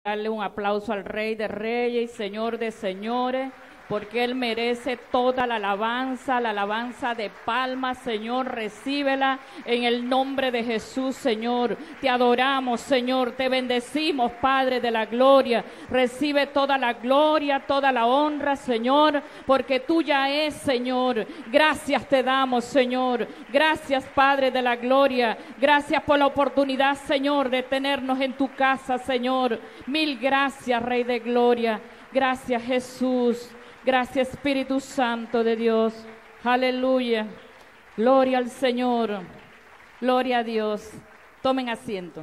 Darle un aplauso al Rey de Reyes y Señor de Señores, porque Él merece toda la alabanza de palmas, Señor, recíbela en el nombre de Jesús, Señor. Te adoramos, Señor, te bendecimos, Padre de la gloria. Recibe toda la gloria, toda la honra, Señor, porque tuya es, Señor. Gracias te damos, Señor. Gracias, Padre de la gloria. Gracias por la oportunidad, Señor, de tenernos en tu casa, Señor. Mil gracias, Rey de gloria. Gracias, Jesús. Gracias, Espíritu Santo de Dios. Aleluya. Gloria al Señor. Gloria a Dios. Tomen asiento.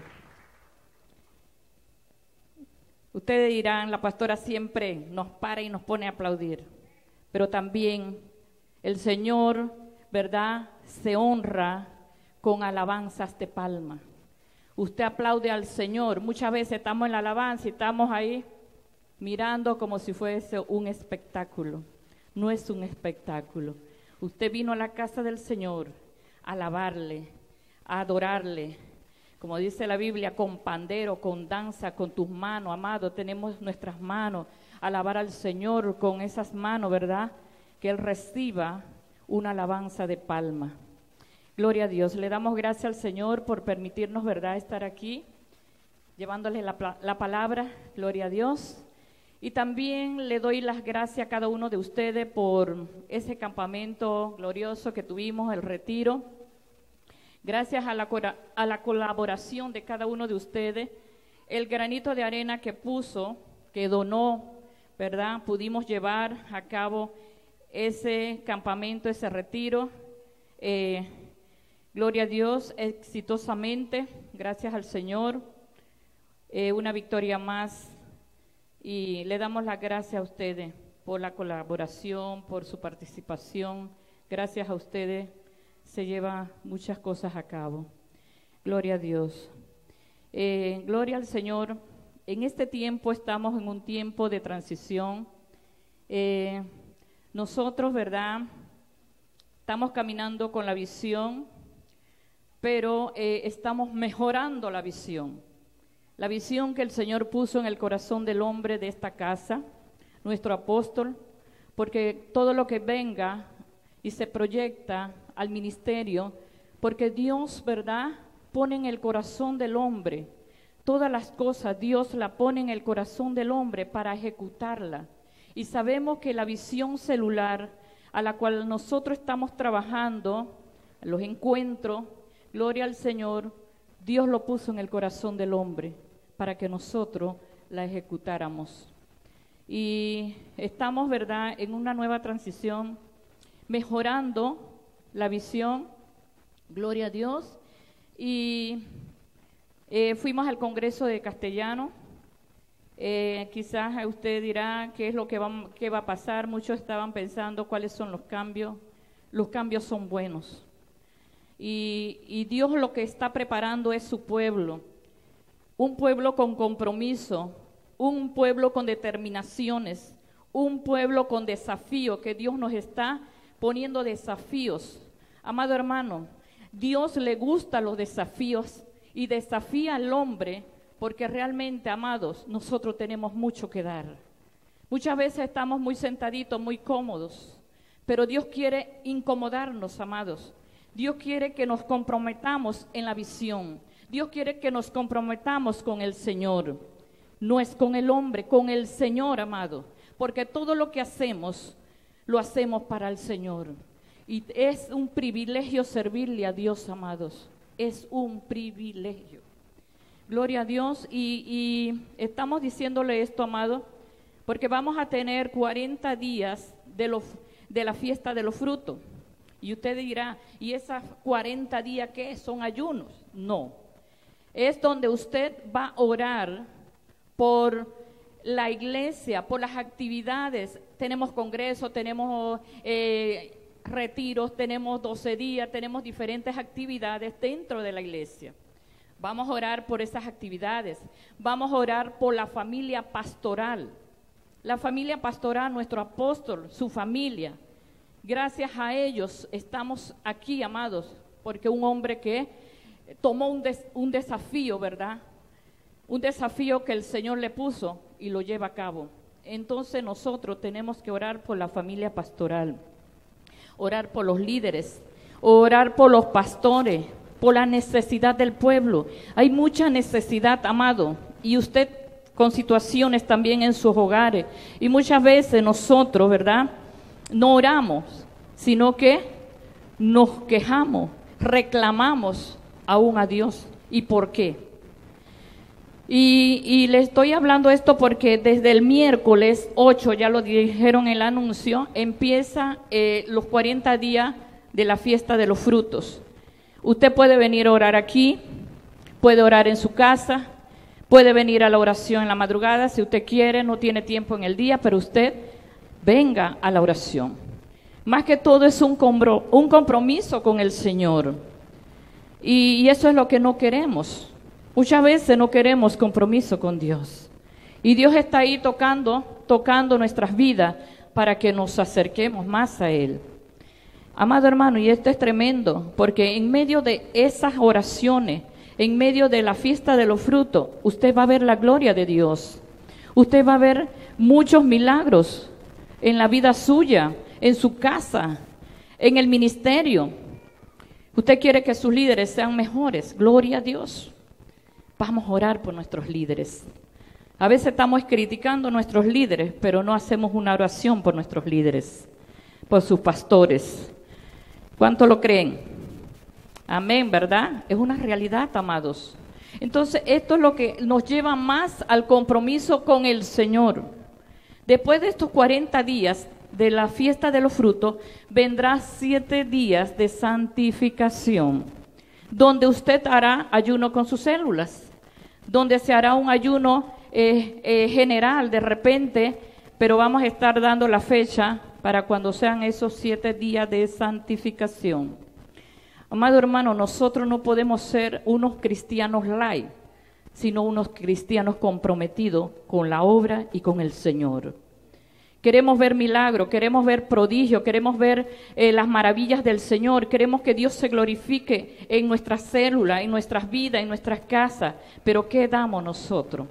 Ustedes dirán, la pastora siempre nos para y nos pone a aplaudir. Pero también el Señor, ¿verdad?, se honra con alabanzas de palma. Usted aplaude al Señor. Muchas veces estamos en la alabanza y estamos ahí mirando como si fuese un espectáculo. No es un espectáculo. Usted vino a la casa del Señor a alabarle, a adorarle. Como dice la Biblia, con pandero, con danza, con tus manos, amado. Tenemos nuestras manos. Alabar al Señor con esas manos, ¿verdad? Que Él reciba una alabanza de palma. Gloria a Dios. Le damos gracias al Señor por permitirnos, ¿verdad?, estar aquí, llevándoles la palabra. Gloria a Dios. Y también le doy las gracias a cada uno de ustedes por ese campamento glorioso que tuvimos, el retiro. Gracias a la colaboración de cada uno de ustedes, el granito de arena que puso, que donó, ¿verdad? Pudimos llevar a cabo ese campamento, ese retiro. Gloria a Dios, exitosamente, gracias al Señor. Una victoria más. Y le damos las gracias a ustedes por la colaboración, por su participación. Gracias a ustedes se llevan muchas cosas a cabo. Gloria a Dios. Gloria al Señor. En este tiempo estamos en un tiempo de transición. Nosotros, ¿verdad?, estamos caminando con la visión, pero estamos mejorando la visión. La visión que el Señor puso en el corazón del hombre de esta casa, nuestro apóstol, porque todo lo que venga y se proyecta al ministerio, porque Dios, ¿verdad?, pone en el corazón del hombre todas las cosas. Dios la pone en el corazón del hombre para ejecutarla. Y sabemos que la visión celular a la cual nosotros estamos trabajando, los encuentros, gloria al Señor, Dios lo puso en el corazón del hombre para que nosotros la ejecutáramos. Y estamos, ¿verdad?, en una nueva transición, mejorando la visión, gloria a Dios. Y fuimos al Congreso de Castellano. Quizás usted dirá qué es lo que va a pasar. Muchos estaban pensando cuáles son los cambios. Los cambios son buenos. Y Dios lo que está preparando es su pueblo. Un pueblo con compromiso, un pueblo con determinaciones, un pueblo con desafío, que Dios nos está poniendo desafíos. Amado hermano, Dios le gusta los desafíos y desafía al hombre porque realmente, amados, nosotros tenemos mucho que dar. Muchas veces estamos muy sentaditos, muy cómodos, pero Dios quiere incomodarnos, amados. Dios quiere que nos comprometamos en la visión. Dios quiere que nos comprometamos con el Señor. No es con el hombre, con el Señor, amado. Porque todo lo que hacemos, lo hacemos para el Señor. Y es un privilegio servirle a Dios, amados. Es un privilegio. Gloria a Dios. Y estamos diciéndole esto, amado, porque vamos a tener 40 días de la fiesta de los frutos. Y usted dirá, ¿y esas 40 días qué? ¿Son ayunos? No. Es donde usted va a orar por la iglesia, por las actividades. Tenemos congresos, tenemos retiros, tenemos 12 días, tenemos diferentes actividades dentro de la iglesia. Vamos a orar por esas actividades. Vamos a orar por la familia pastoral. La familia pastoral, nuestro apóstol, su familia. Gracias a ellos estamos aquí, amados, porque un hombre que tomó un desafío, ¿verdad?, un desafío que el Señor le puso y lo lleva a cabo. Entonces nosotros tenemos que orar por la familia pastoral, orar por los líderes, orar por los pastores, por la necesidad del pueblo. Hay mucha necesidad, amado, y usted con situaciones también en sus hogares. Y muchas veces nosotros, ¿verdad?, no oramos, sino que nos quejamos, reclamamos aún a Dios. ¿Y por qué? Y le estoy hablando esto porque desde el miércoles 8, ya lo dijeron en el anuncio, empieza los 40 días de la fiesta de los frutos. Usted puede venir a orar aquí, puede orar en su casa, puede venir a la oración en la madrugada si usted quiere, no tiene tiempo en el día, pero usted venga a la oración. Más que todo es un compromiso con el Señor. Y eso es lo que no queremos. Muchas veces no queremos compromiso con Dios. Y Dios está ahí tocando nuestras vidas para que nos acerquemos más a Él. Amado hermano, y esto es tremendo, porque en medio de esas oraciones, en medio de la fiesta de los frutos, usted va a ver la gloria de Dios. Usted va a ver muchos milagros en la vida suya, en su casa, en el ministerio. Usted quiere que sus líderes sean mejores. Gloria a Dios. Vamos a orar por nuestros líderes. A veces estamos criticando a nuestros líderes, pero no hacemos una oración por nuestros líderes, por sus pastores. ¿Cuánto lo creen? Amén, ¿verdad? Es una realidad, amados. Entonces, esto es lo que nos lleva más al compromiso con el Señor. Después de estos 40 días de la fiesta de los frutos, vendrá 7 días de santificación, donde usted hará ayuno con sus células, donde se hará un ayuno general de repente, pero vamos a estar dando la fecha para cuando sean esos 7 días de santificación. Amado hermano, nosotros no podemos ser unos cristianos light, sino unos cristianos comprometidos con la obra y con el Señor. Queremos ver milagros, queremos ver prodigios, queremos ver las maravillas del Señor, queremos que Dios se glorifique en nuestras células, en nuestras vidas, en nuestras casas. Pero ¿qué damos nosotros?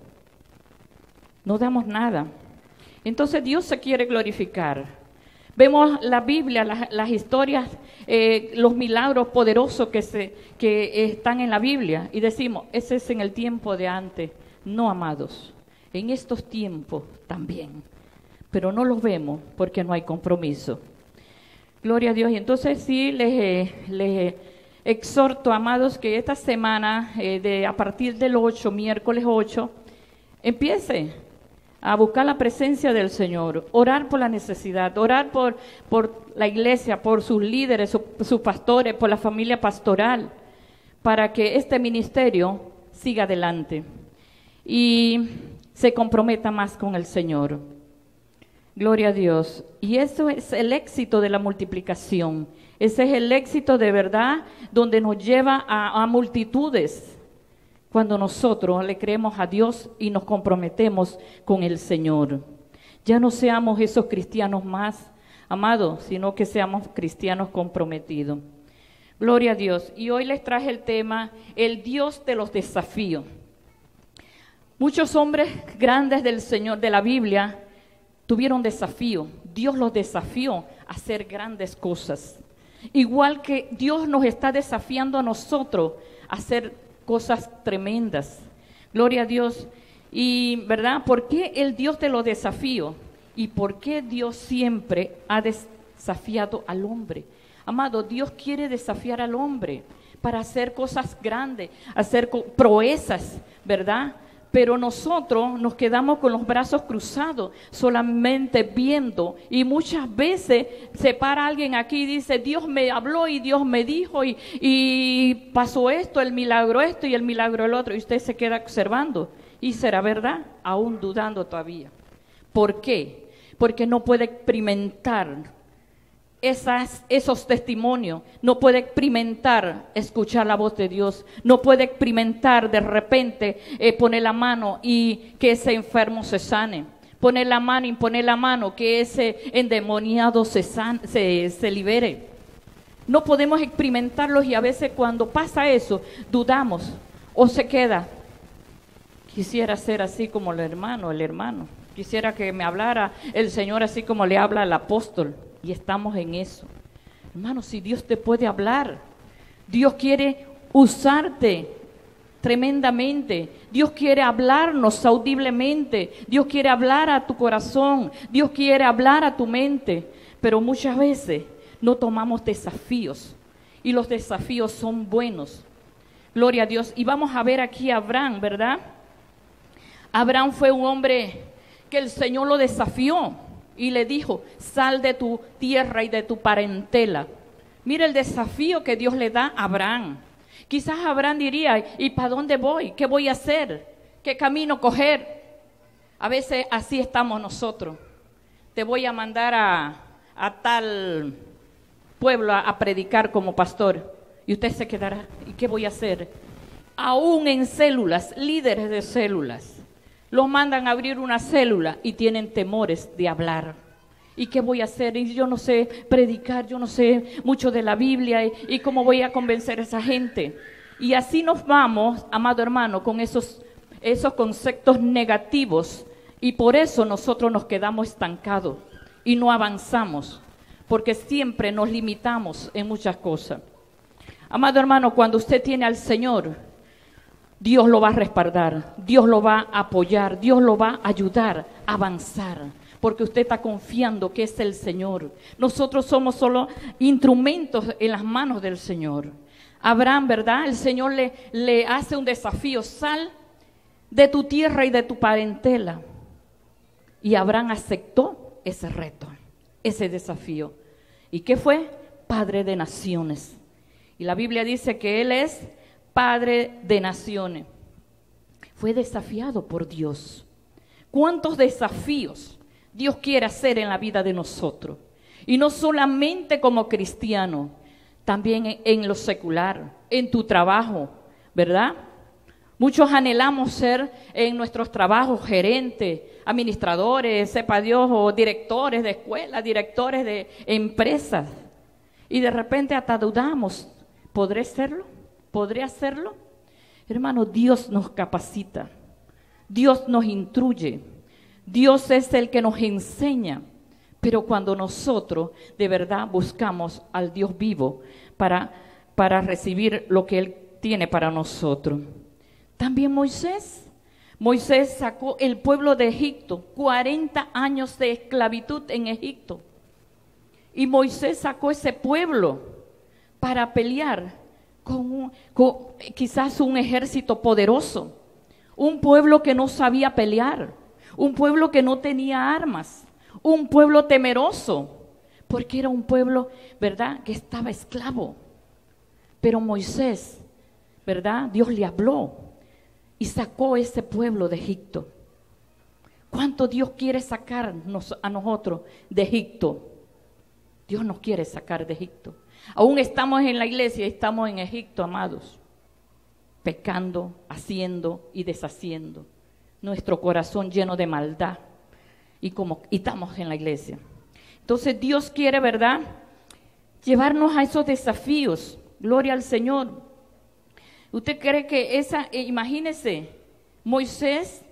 No damos nada. Entonces Dios se quiere glorificar. Vemos la Biblia, las historias, los milagros poderosos que están en la Biblia y decimos, ese es en el tiempo de antes. No, amados, en estos tiempos también. Pero no los vemos porque no hay compromiso. Gloria a Dios. Y entonces sí les exhorto, amados, que esta semana, a partir del 8, miércoles 8, empiece a buscar la presencia del Señor, orar por la necesidad, orar por la iglesia, por sus líderes, sus pastores, por la familia pastoral, para que este ministerio siga adelante y se comprometa más con el Señor. Gloria a Dios. Y eso es el éxito de la multiplicación. Ese es el éxito de verdad donde nos lleva a multitudes. Cuando nosotros le creemos a Dios y nos comprometemos con el Señor. Ya no seamos esos cristianos más amados, sino que seamos cristianos comprometidos. Gloria a Dios. Y hoy les traje el tema, el Dios de los desafíos. Muchos hombres grandes del Señor, de la Biblia, tuvieron desafío. Dios los desafió a hacer grandes cosas. Igual que Dios nos está desafiando a nosotros a hacer cosas tremendas. Gloria a Dios. Y, ¿verdad? ¿Por qué el Dios de los desafíos? ¿Y por qué Dios siempre ha desafiado al hombre? Amado, Dios quiere desafiar al hombre para hacer cosas grandes, hacer proezas, ¿verdad? Pero nosotros nos quedamos con los brazos cruzados, solamente viendo. Y muchas veces se para alguien aquí y dice, Dios me habló y Dios me dijo y pasó esto, el milagro esto y el milagro el otro. Y usted se queda observando. ¿Y será verdad? Aún dudando todavía. ¿Por qué? Porque no puede experimentar esos testimonios, no puede experimentar escuchar la voz de Dios, no puede experimentar de repente poner la mano y que ese enfermo se sane, poner la mano y poner la mano que ese endemoniado se libere. No podemos experimentarlos y a veces cuando pasa eso dudamos o se queda. Quisiera ser así como el hermano. Quisiera que me hablara el Señor así como le habla al apóstol. Y estamos en eso. Hermano, si Dios te puede hablar, Dios quiere usarte tremendamente. Dios quiere hablarnos audiblemente. Dios quiere hablar a tu corazón. Dios quiere hablar a tu mente. Pero muchas veces no tomamos desafíos. Y los desafíos son buenos. Gloria a Dios. Y vamos a ver aquí a Abraham, ¿verdad? Abraham fue un hombre que el Señor lo desafió y le dijo, sal de tu tierra y de tu parentela. Mira el desafío que Dios le da a Abraham. Quizás Abraham diría, ¿y para dónde voy? ¿Qué voy a hacer? ¿Qué camino coger? A veces así estamos nosotros. Te voy a mandar a tal pueblo a predicar como pastor. Y usted se quedará, ¿y qué voy a hacer? Aún en células, líderes de células, los mandan a abrir una célula y tienen temores de hablar. ¿Y qué voy a hacer? Y yo no sé predicar, yo no sé mucho de la Biblia, y cómo voy a convencer a esa gente. Y así nos vamos, amado hermano, con esos conceptos negativos, y por eso nosotros nos quedamos estancados y no avanzamos, porque siempre nos limitamos en muchas cosas. Amado hermano, cuando usted tiene al Señor, Dios lo va a respaldar, Dios lo va a apoyar, Dios lo va a ayudar a avanzar, porque usted está confiando que es el Señor. Nosotros somos solo instrumentos en las manos del Señor. Abraham, ¿verdad? El Señor le hace un desafío, sal de tu tierra y de tu parentela. Y Abraham aceptó ese reto, ese desafío. ¿Y qué fue? Padre de naciones. Y la Biblia dice que él es Padre de naciones. Fue desafiado por Dios. ¿Cuántos desafíos Dios quiere hacer en la vida de nosotros? Y no solamente como cristiano, también en lo secular, en tu trabajo, ¿verdad? Muchos anhelamos ser en nuestros trabajos gerentes, administradores, sepa Dios, o directores de escuelas, directores de empresas. Y de repente hasta dudamos, ¿podré serlo? ¿Podré hacerlo? Hermano, Dios nos capacita, Dios nos instruye, Dios es el que nos enseña, pero cuando nosotros de verdad buscamos al Dios vivo para recibir lo que Él tiene para nosotros. También Moisés sacó el pueblo de Egipto, 40 años de esclavitud en Egipto, y Moisés sacó ese pueblo para pelear con quizás un ejército poderoso, un pueblo que no sabía pelear, un pueblo que no tenía armas, un pueblo temeroso, porque era un pueblo, ¿verdad?, que estaba esclavo. Pero Moisés, ¿verdad?, Dios le habló y sacó ese pueblo de Egipto. ¿Cuánto Dios quiere sacarnos a nosotros de Egipto? Dios nos quiere sacar de Egipto. Aún estamos en la iglesia y estamos en Egipto, amados, pecando, haciendo y deshaciendo. Nuestro corazón lleno de maldad y estamos en la iglesia. Entonces Dios quiere, ¿verdad?, llevarnos a esos desafíos. Gloria al Señor. ¿Usted cree que imagínese, Moisés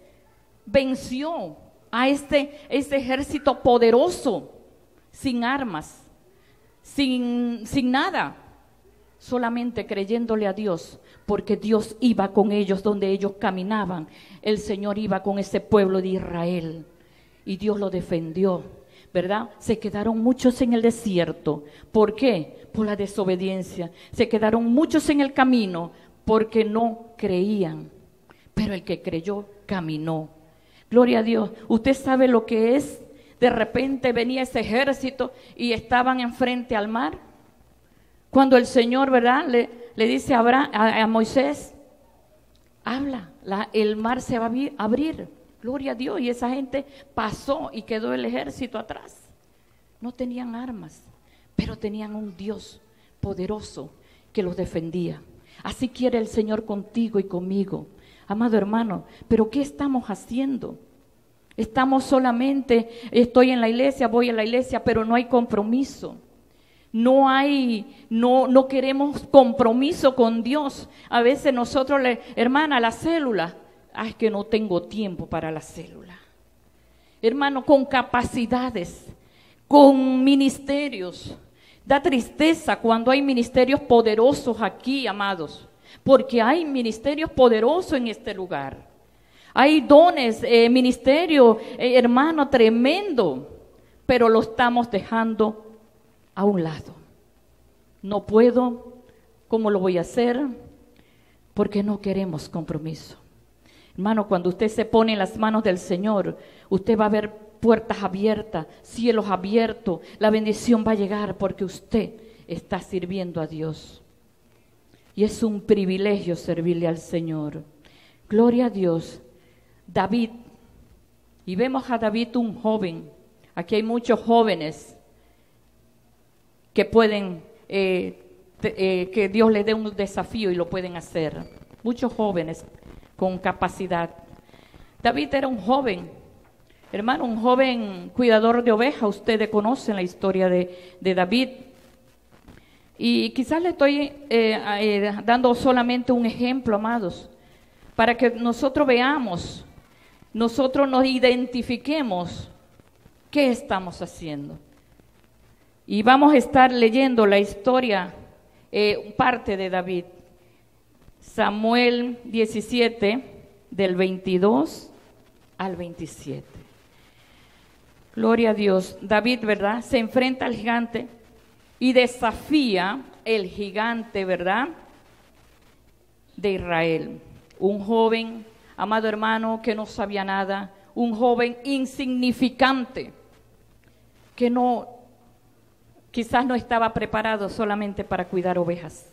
venció a este ejército poderoso, sin armas, sin nada, solamente creyéndole a Dios, porque Dios iba con ellos donde ellos caminaban. El Señor iba con ese pueblo de Israel y Dios lo defendió, ¿verdad? Se quedaron muchos en el desierto. ¿Por qué? Por la desobediencia. Se quedaron muchos en el camino porque no creían, pero el que creyó caminó. Gloria a Dios. Usted sabe lo que es. De repente venía ese ejército y estaban enfrente al mar. Cuando el Señor, ¿verdad?, le dice a Moisés, habla, el mar se va a abrir. Gloria a Dios. Y esa gente pasó y quedó el ejército atrás. No tenían armas, pero tenían un Dios poderoso que los defendía. Así quiere el Señor contigo y conmigo, amado hermano. Pero ¿qué estamos haciendo? Estamos solamente, estoy en la iglesia, voy a la iglesia, pero no hay compromiso. No queremos compromiso con Dios. A veces nosotros, hermana, la célula, es que no tengo tiempo para la célula. Hermano, con capacidades, con ministerios. Da tristeza cuando hay ministerios poderosos aquí, amados, porque hay ministerios poderosos en este lugar. Hay dones, ministerio, hermano, tremendo, pero lo estamos dejando a un lado. No puedo, ¿cómo lo voy a hacer? Porque no queremos compromiso. Hermano, cuando usted se pone en las manos del Señor, usted va a ver puertas abiertas, cielos abiertos, la bendición va a llegar porque usted está sirviendo a Dios. Y es un privilegio servirle al Señor. Gloria a Dios. David, y vemos a David un joven. Aquí hay muchos jóvenes que pueden, que Dios les dé un desafío y lo pueden hacer. Muchos jóvenes con capacidad. David era un joven, hermano, un joven cuidador de ovejas. Ustedes conocen la historia de David. Y quizás le estoy dando solamente un ejemplo, amados, para que nosotros veamos, nosotros nos identifiquemos qué estamos haciendo. Y vamos a estar leyendo la historia, parte de David. Samuel 17, del 22 al 27. Gloria a Dios. David, ¿verdad? Se enfrenta al gigante y desafía el gigante, ¿verdad? De Israel. Un joven, amado hermano, que no sabía nada. Un joven insignificante, que no, quizás no estaba preparado solamente para cuidar ovejas.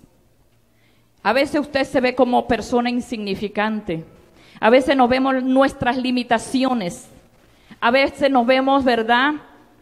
A veces usted se ve como persona insignificante. A veces nos vemos nuestras limitaciones. A veces nos vemos, ¿verdad?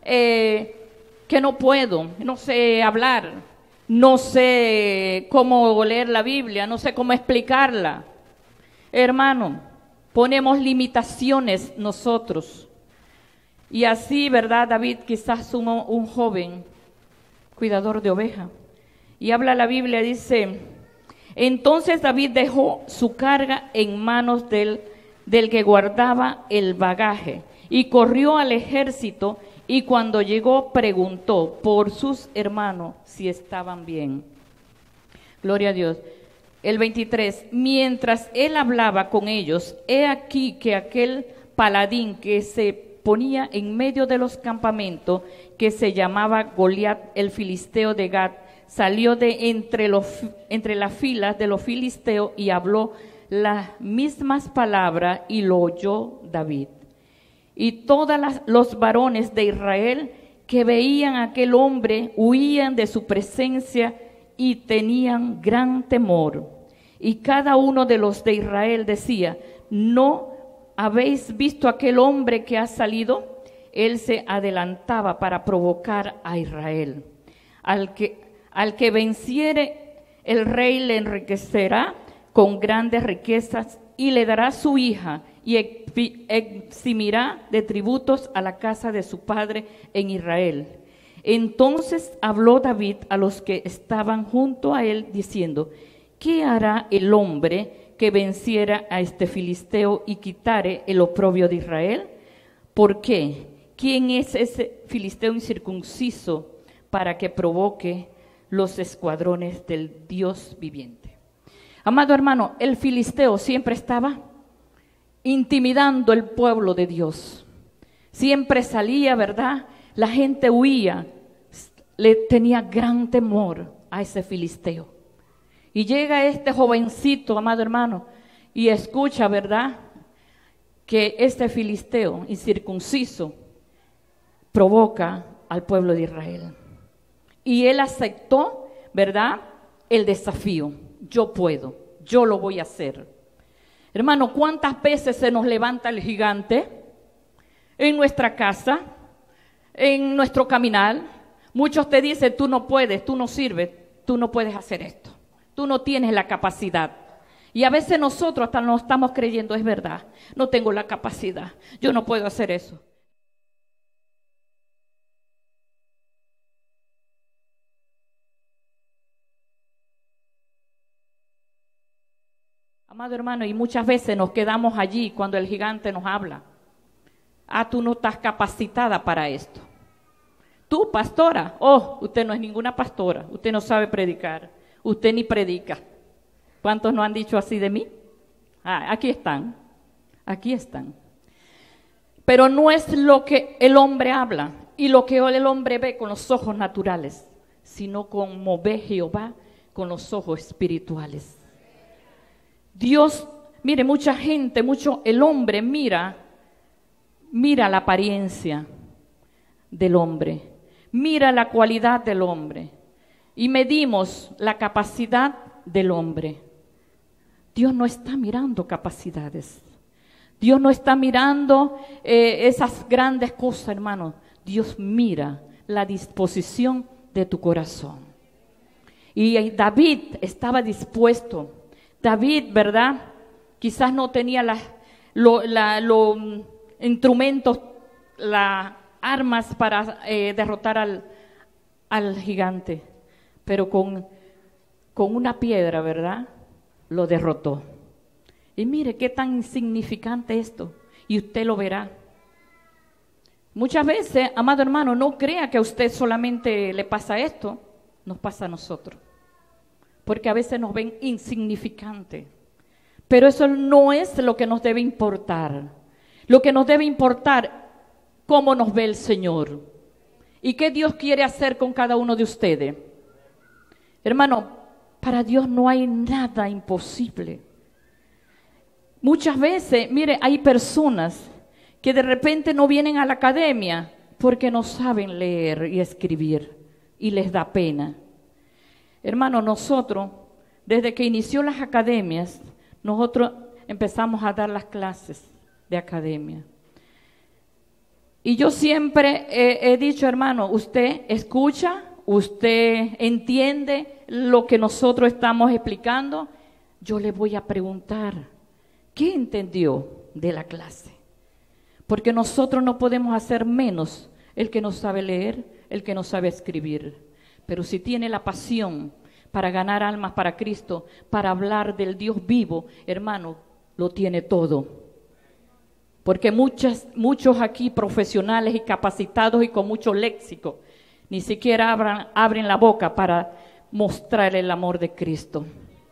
Que no puedo, no sé hablar, no sé cómo leer la Biblia, no sé cómo explicarla. Hermano, ponemos limitaciones nosotros. Y así, ¿verdad? David quizás un joven cuidador de oveja. Y habla la Biblia, dice: entonces David dejó su carga en manos del que guardaba el bagaje y corrió al ejército, y cuando llegó preguntó por sus hermanos si estaban bien. Gloria a Dios. El 23, mientras él hablaba con ellos, he aquí que aquel paladín que se ponía en medio de los campamentos, que se llamaba Goliat, el filisteo de Gat, salió de entre las filas de los filisteos y habló las mismas palabras, y lo oyó David. Y todos los varones de Israel que veían a aquel hombre huían de su presencia y tenían gran temor. Y cada uno de los de Israel decía: ¿no habéis visto aquel hombre que ha salido? Él se adelantaba para provocar a Israel. Al que venciere, el rey le enriquecerá con grandes riquezas y le dará su hija, y eximirá de tributos a la casa de su padre en Israel. Entonces habló David a los que estaban junto a él, diciendo: ¿qué hará el hombre que venciera a este filisteo y quitare el oprobio de Israel? ¿Por qué? ¿Quién es ese filisteo incircunciso para que provoque los escuadrones del Dios viviente? Amado hermano, el filisteo siempre estaba intimidando el pueblo de Dios. Siempre salía, ¿verdad? La gente huía, le tenía gran temor a ese filisteo. Y llega este jovencito, amado hermano, y escucha, ¿verdad?, que este filisteo incircunciso provoca al pueblo de Israel. Y él aceptó, ¿verdad?, el desafío. Yo puedo, yo lo voy a hacer. Hermano, ¿cuántas veces se nos levanta el gigante en nuestra casa, en nuestro caminar? Muchos te dicen: tú no puedes, tú no sirves, tú no puedes hacer esto, tú no tienes la capacidad. Y a veces nosotros hasta nos estamos creyendo: es verdad, no tengo la capacidad, yo no puedo hacer eso. Amado hermano, y muchas veces nos quedamos allí cuando el gigante nos habla. Ah, tú no estás capacitada para esto. Tú, pastora, oh, usted no es ninguna pastora, usted no sabe predicar, usted ni predica. ¿Cuántos no han dicho así de mí? Ah, aquí están, aquí están. Pero no es lo que el hombre habla y lo que el hombre ve con los ojos naturales, sino como ve Jehová con los ojos espirituales. Dios, mire, mucha gente, el hombre mira la apariencia del hombre, mira la cualidad del hombre y medimos la capacidad del hombre. Dios no está mirando capacidades. Dios no está mirando esas grandes cosas, hermano. Dios mira la disposición de tu corazón. Y David estaba dispuesto. David, ¿verdad? Quizás no tenía los instrumentos, las armas para derrotar al gigante, pero con una piedra, ¿verdad? Lo derrotó. Y mire qué tan insignificante esto, y usted lo verá. Muchas veces, amado hermano, no crea que a usted solamente le pasa esto, nos pasa a nosotros. Porque a veces nos ven insignificantes. Pero eso no es lo que nos debe importar. Lo que nos debe importar, cómo nos ve el Señor. Y qué Dios quiere hacer con cada uno de ustedes. Hermano, para Dios no hay nada imposible. Muchas veces, mire, hay personas que de repente no vienen a la academia porque no saben leer y escribir y les da pena. Hermano, nosotros, desde que inició las academias, nosotros empezamos a dar las clases de academia. Y yo siempre he dicho, hermano, usted escucha, usted entiende lo que nosotros estamos explicando, yo le voy a preguntar, ¿qué entendió de la clase? Porque nosotros no podemos hacer menos el que no sabe leer, el que no sabe escribir. Pero si tiene la pasión para ganar almas para Cristo, para hablar del Dios vivo, hermano, lo tiene todo. Porque muchos aquí profesionales y capacitados y con mucho léxico, ni siquiera abren la boca para mostrar el amor de Cristo.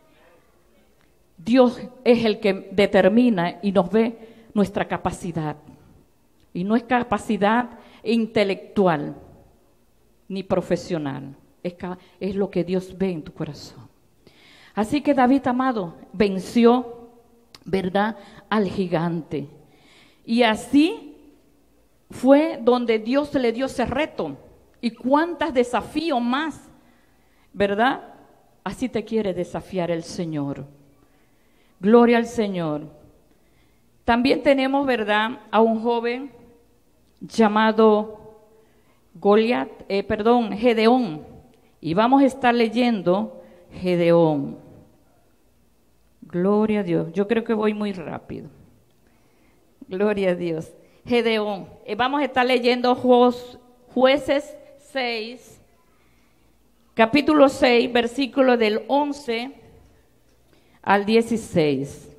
Dios es el que determina y nos ve nuestra capacidad. Y no es capacidad intelectual ni profesional. Es lo que Dios ve en tu corazón. Así que David, amado, venció, ¿verdad?, al gigante. Y así fue donde Dios le dio ese reto. Y cuántos desafíos más, ¿verdad? Así te quiere desafiar el Señor. Gloria al Señor. También tenemos, ¿verdad?, a un joven llamado Gedeón. Y vamos a estar leyendo Gedeón. Gloria a Dios. Yo creo que voy muy rápido. Gloria a Dios. Gedeón. Vamos a estar leyendo Jueces 6, capítulo 6, versículo del 11 al 16.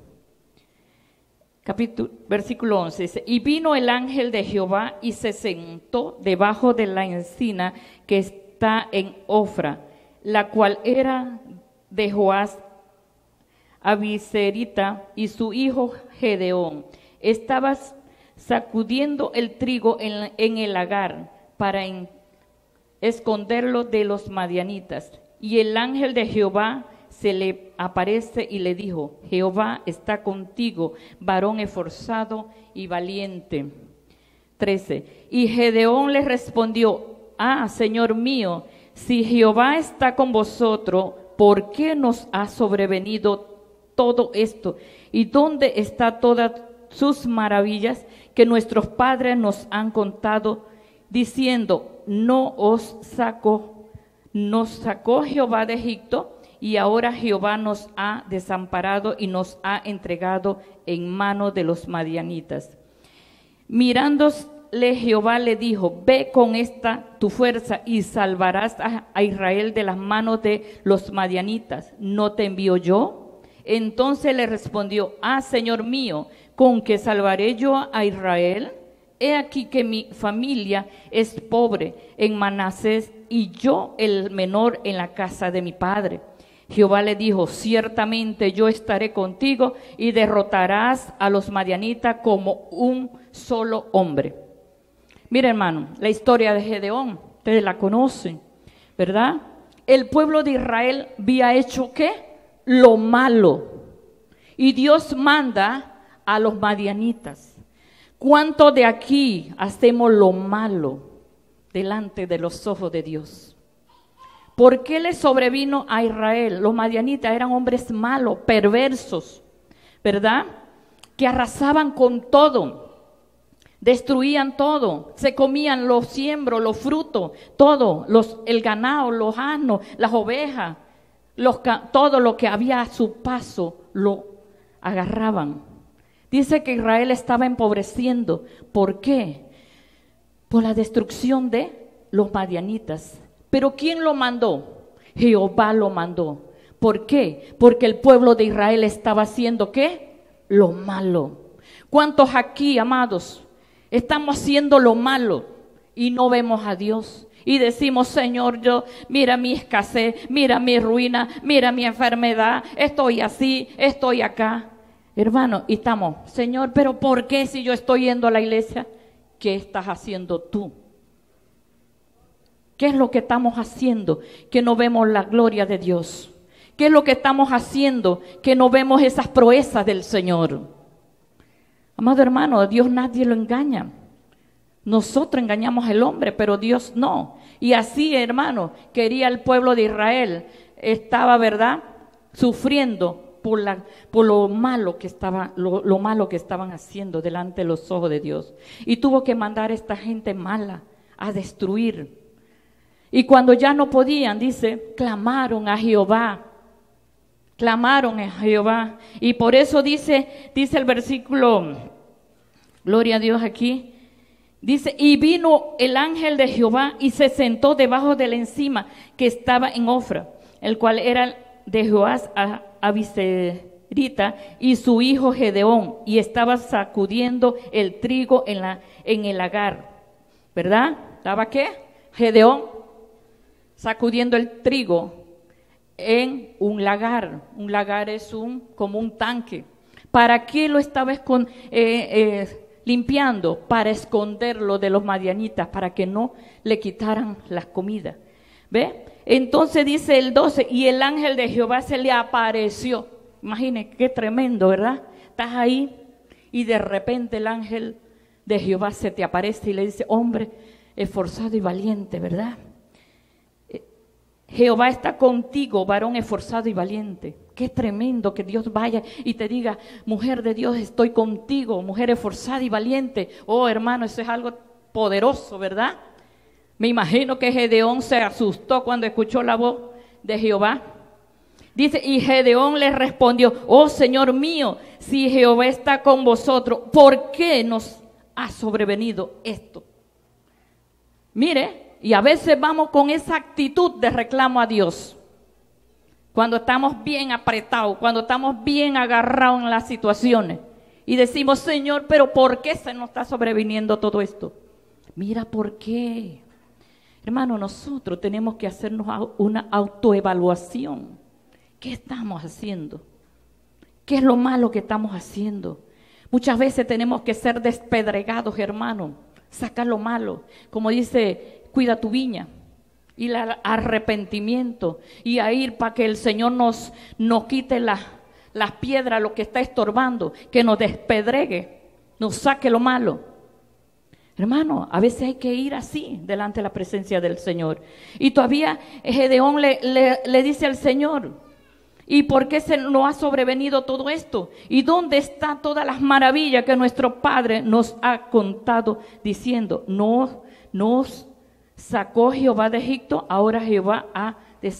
Versículo 11 dice, y vino el ángel de Jehová y se sentó debajo de la encina que está en Ofra, la cual era de Joás Abiserita, y su hijo Gedeón estaba sacudiendo el trigo en el lagar para esconderlo de los madianitas. Y el ángel de Jehová se le aparece y le dijo, Jehová está contigo, varón esforzado y valiente. 13. Y Gedeón le respondió, Señor mío, si Jehová está con vosotros, ¿por qué nos ha sobrevenido todo esto? ¿Y dónde está todas sus maravillas que nuestros padres nos han contado, diciendo, nos sacó Jehová de Egipto? Y ahora Jehová nos ha desamparado y nos ha entregado en mano de los madianitas. Mirándole Jehová le dijo, ve con esta tu fuerza y salvarás a Israel de las manos de los madianitas. ¿No te envío yo? Entonces le respondió: ah, Señor mío, ¿con qué salvaré yo a Israel? He aquí que mi familia es pobre en Manasés y yo el menor en la casa de mi padre. Jehová le dijo: ciertamente yo estaré contigo y derrotarás a los madianitas como un solo hombre. Mira, hermano, la historia de Gedeón, ustedes la conocen, ¿verdad? El pueblo de Israel había hecho ¿qué? Lo malo. Y Dios manda a los madianitas. ¿Cuántos de aquí hacemos lo malo delante de los ojos de Dios? ¿Por qué le sobrevino a Israel? Los madianitas eran hombres malos, perversos, ¿verdad? Que arrasaban con todo, destruían todo, se comían los siembros, los frutos, todo, el ganado, los asnos, las ovejas, todo lo que había a su paso lo agarraban. Dice que Israel estaba empobreciendo. ¿Por qué? Por la destrucción de los madianitas. ¿Pero quién lo mandó? Jehová lo mandó. ¿Por qué? Porque el pueblo de Israel estaba haciendo ¿qué? Lo malo. ¿Cuántos aquí, amados, estamos haciendo lo malo y no vemos a Dios? Y decimos: Señor, mira mi escasez, mira mi ruina, mira mi enfermedad, estoy así, estoy acá. Hermano, y estamos: Señor, pero ¿por qué si yo estoy yendo a la iglesia? ¿Qué estás haciendo tú? ¿Qué es lo que estamos haciendo que no vemos la gloria de Dios? ¿Qué es lo que estamos haciendo que no vemos esas proezas del Señor? Amado hermano, a Dios nadie lo engaña. Nosotros engañamos al hombre, pero Dios no. Y así, hermano, quería el pueblo de Israel. Estaba, ¿verdad?, sufriendo por lo malo que estaban haciendo delante de los ojos de Dios. Y tuvo que mandar a esta gente mala a destruir. Y cuando ya no podían, dice, clamaron a Jehová. Clamaron a Jehová. Y por eso dice el versículo, gloria a Dios aquí, dice: y vino el ángel de Jehová y se sentó debajo de la encima que estaba en Ofra, el cual era de Joás Abiserita y su hijo Gedeón, y estaba sacudiendo el trigo en el lagar, ¿verdad? ¿Estaba qué? Gedeón sacudiendo el trigo en un lagar. Un lagar es como un tanque. ¿Para qué lo estaba limpiando? Para esconderlo de los madianitas, para que no le quitaran las comidas. ¿Ve? Entonces dice el 12, y el ángel de Jehová se le apareció. Imaginen qué tremendo, ¿verdad? Estás ahí y de repente el ángel de Jehová se te aparece y le dice: hombre esforzado y valiente, ¿verdad? Jehová está contigo, varón esforzado y valiente. Qué tremendo que Dios vaya y te diga: mujer de Dios, estoy contigo, mujer esforzada y valiente. Oh, hermano, eso es algo poderoso, ¿verdad? Me imagino que Gedeón se asustó cuando escuchó la voz de Jehová. Dice: y Gedeón le respondió: oh, Señor mío, si Jehová está con vosotros, ¿por qué nos ha sobrevenido esto? Mire, y a veces vamos con esa actitud de reclamo a Dios. Cuando estamos bien apretados, cuando estamos bien agarrados en las situaciones. Y decimos: Señor, pero ¿por qué se nos está sobreviniendo todo esto? Mira por qué. Hermano, nosotros tenemos que hacernos una autoevaluación. ¿Qué estamos haciendo? ¿Qué es lo malo que estamos haciendo? Muchas veces tenemos que ser despedregados, hermano. Sacar lo malo. Como dice: cuida tu viña. Y el arrepentimiento. Y a ir para que el Señor nos quite las piedras, lo que está estorbando. Que nos despedregue. Nos saque lo malo. Hermano, a veces hay que ir así delante de la presencia del Señor. Y todavía Gedeón le dice al Señor: ¿y por qué se nos ha sobrevenido todo esto? ¿Y dónde están todas las maravillas que nuestro Padre nos ha contado diciendo? Nos sacó Jehová de Egipto, ahora Jehová ha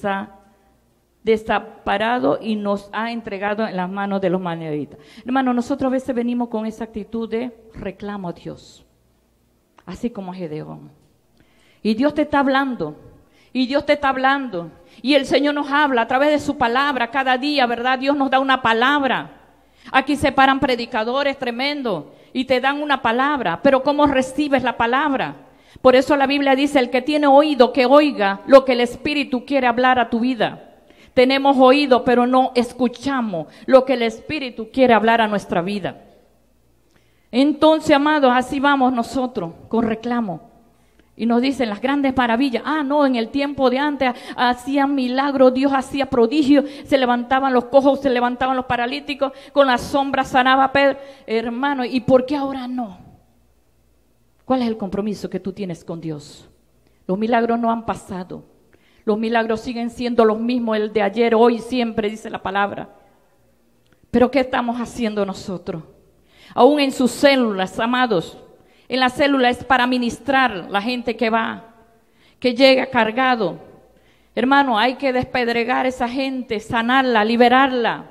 desamparado y nos ha entregado en las manos de los madianitas. Hermano, nosotros a veces venimos con esa actitud de reclamo a Dios, así como Gedeón. Y Dios te está hablando Y Dios te está hablando. Y el Señor nos habla a través de su palabra cada día, ¿verdad? Dios nos da una palabra. Aquí se paran predicadores tremendos y te dan una palabra, pero ¿cómo recibes la palabra? Por eso la Biblia dice, el que tiene oído, que oiga lo que el Espíritu quiere hablar a tu vida. Tenemos oído, pero no escuchamos lo que el Espíritu quiere hablar a nuestra vida. Entonces, amados, así vamos nosotros con reclamo. Y nos dicen las grandes maravillas. Ah, no, en el tiempo de antes hacían milagros, Dios hacía prodigios, se levantaban los cojos, se levantaban los paralíticos, con la sombra sanaba a Pedro. Hermano, ¿y por qué ahora no? ¿Cuál es el compromiso que tú tienes con Dios? Los milagros no han pasado. Los milagros siguen siendo los mismos, el de ayer, hoy, siempre, dice la palabra. Pero ¿qué estamos haciendo nosotros? Aún en sus células, amados. En la célula es para ministrar la gente que va, que llega cargado. Hermano, hay que despedregar a esa gente, sanarla, liberarla.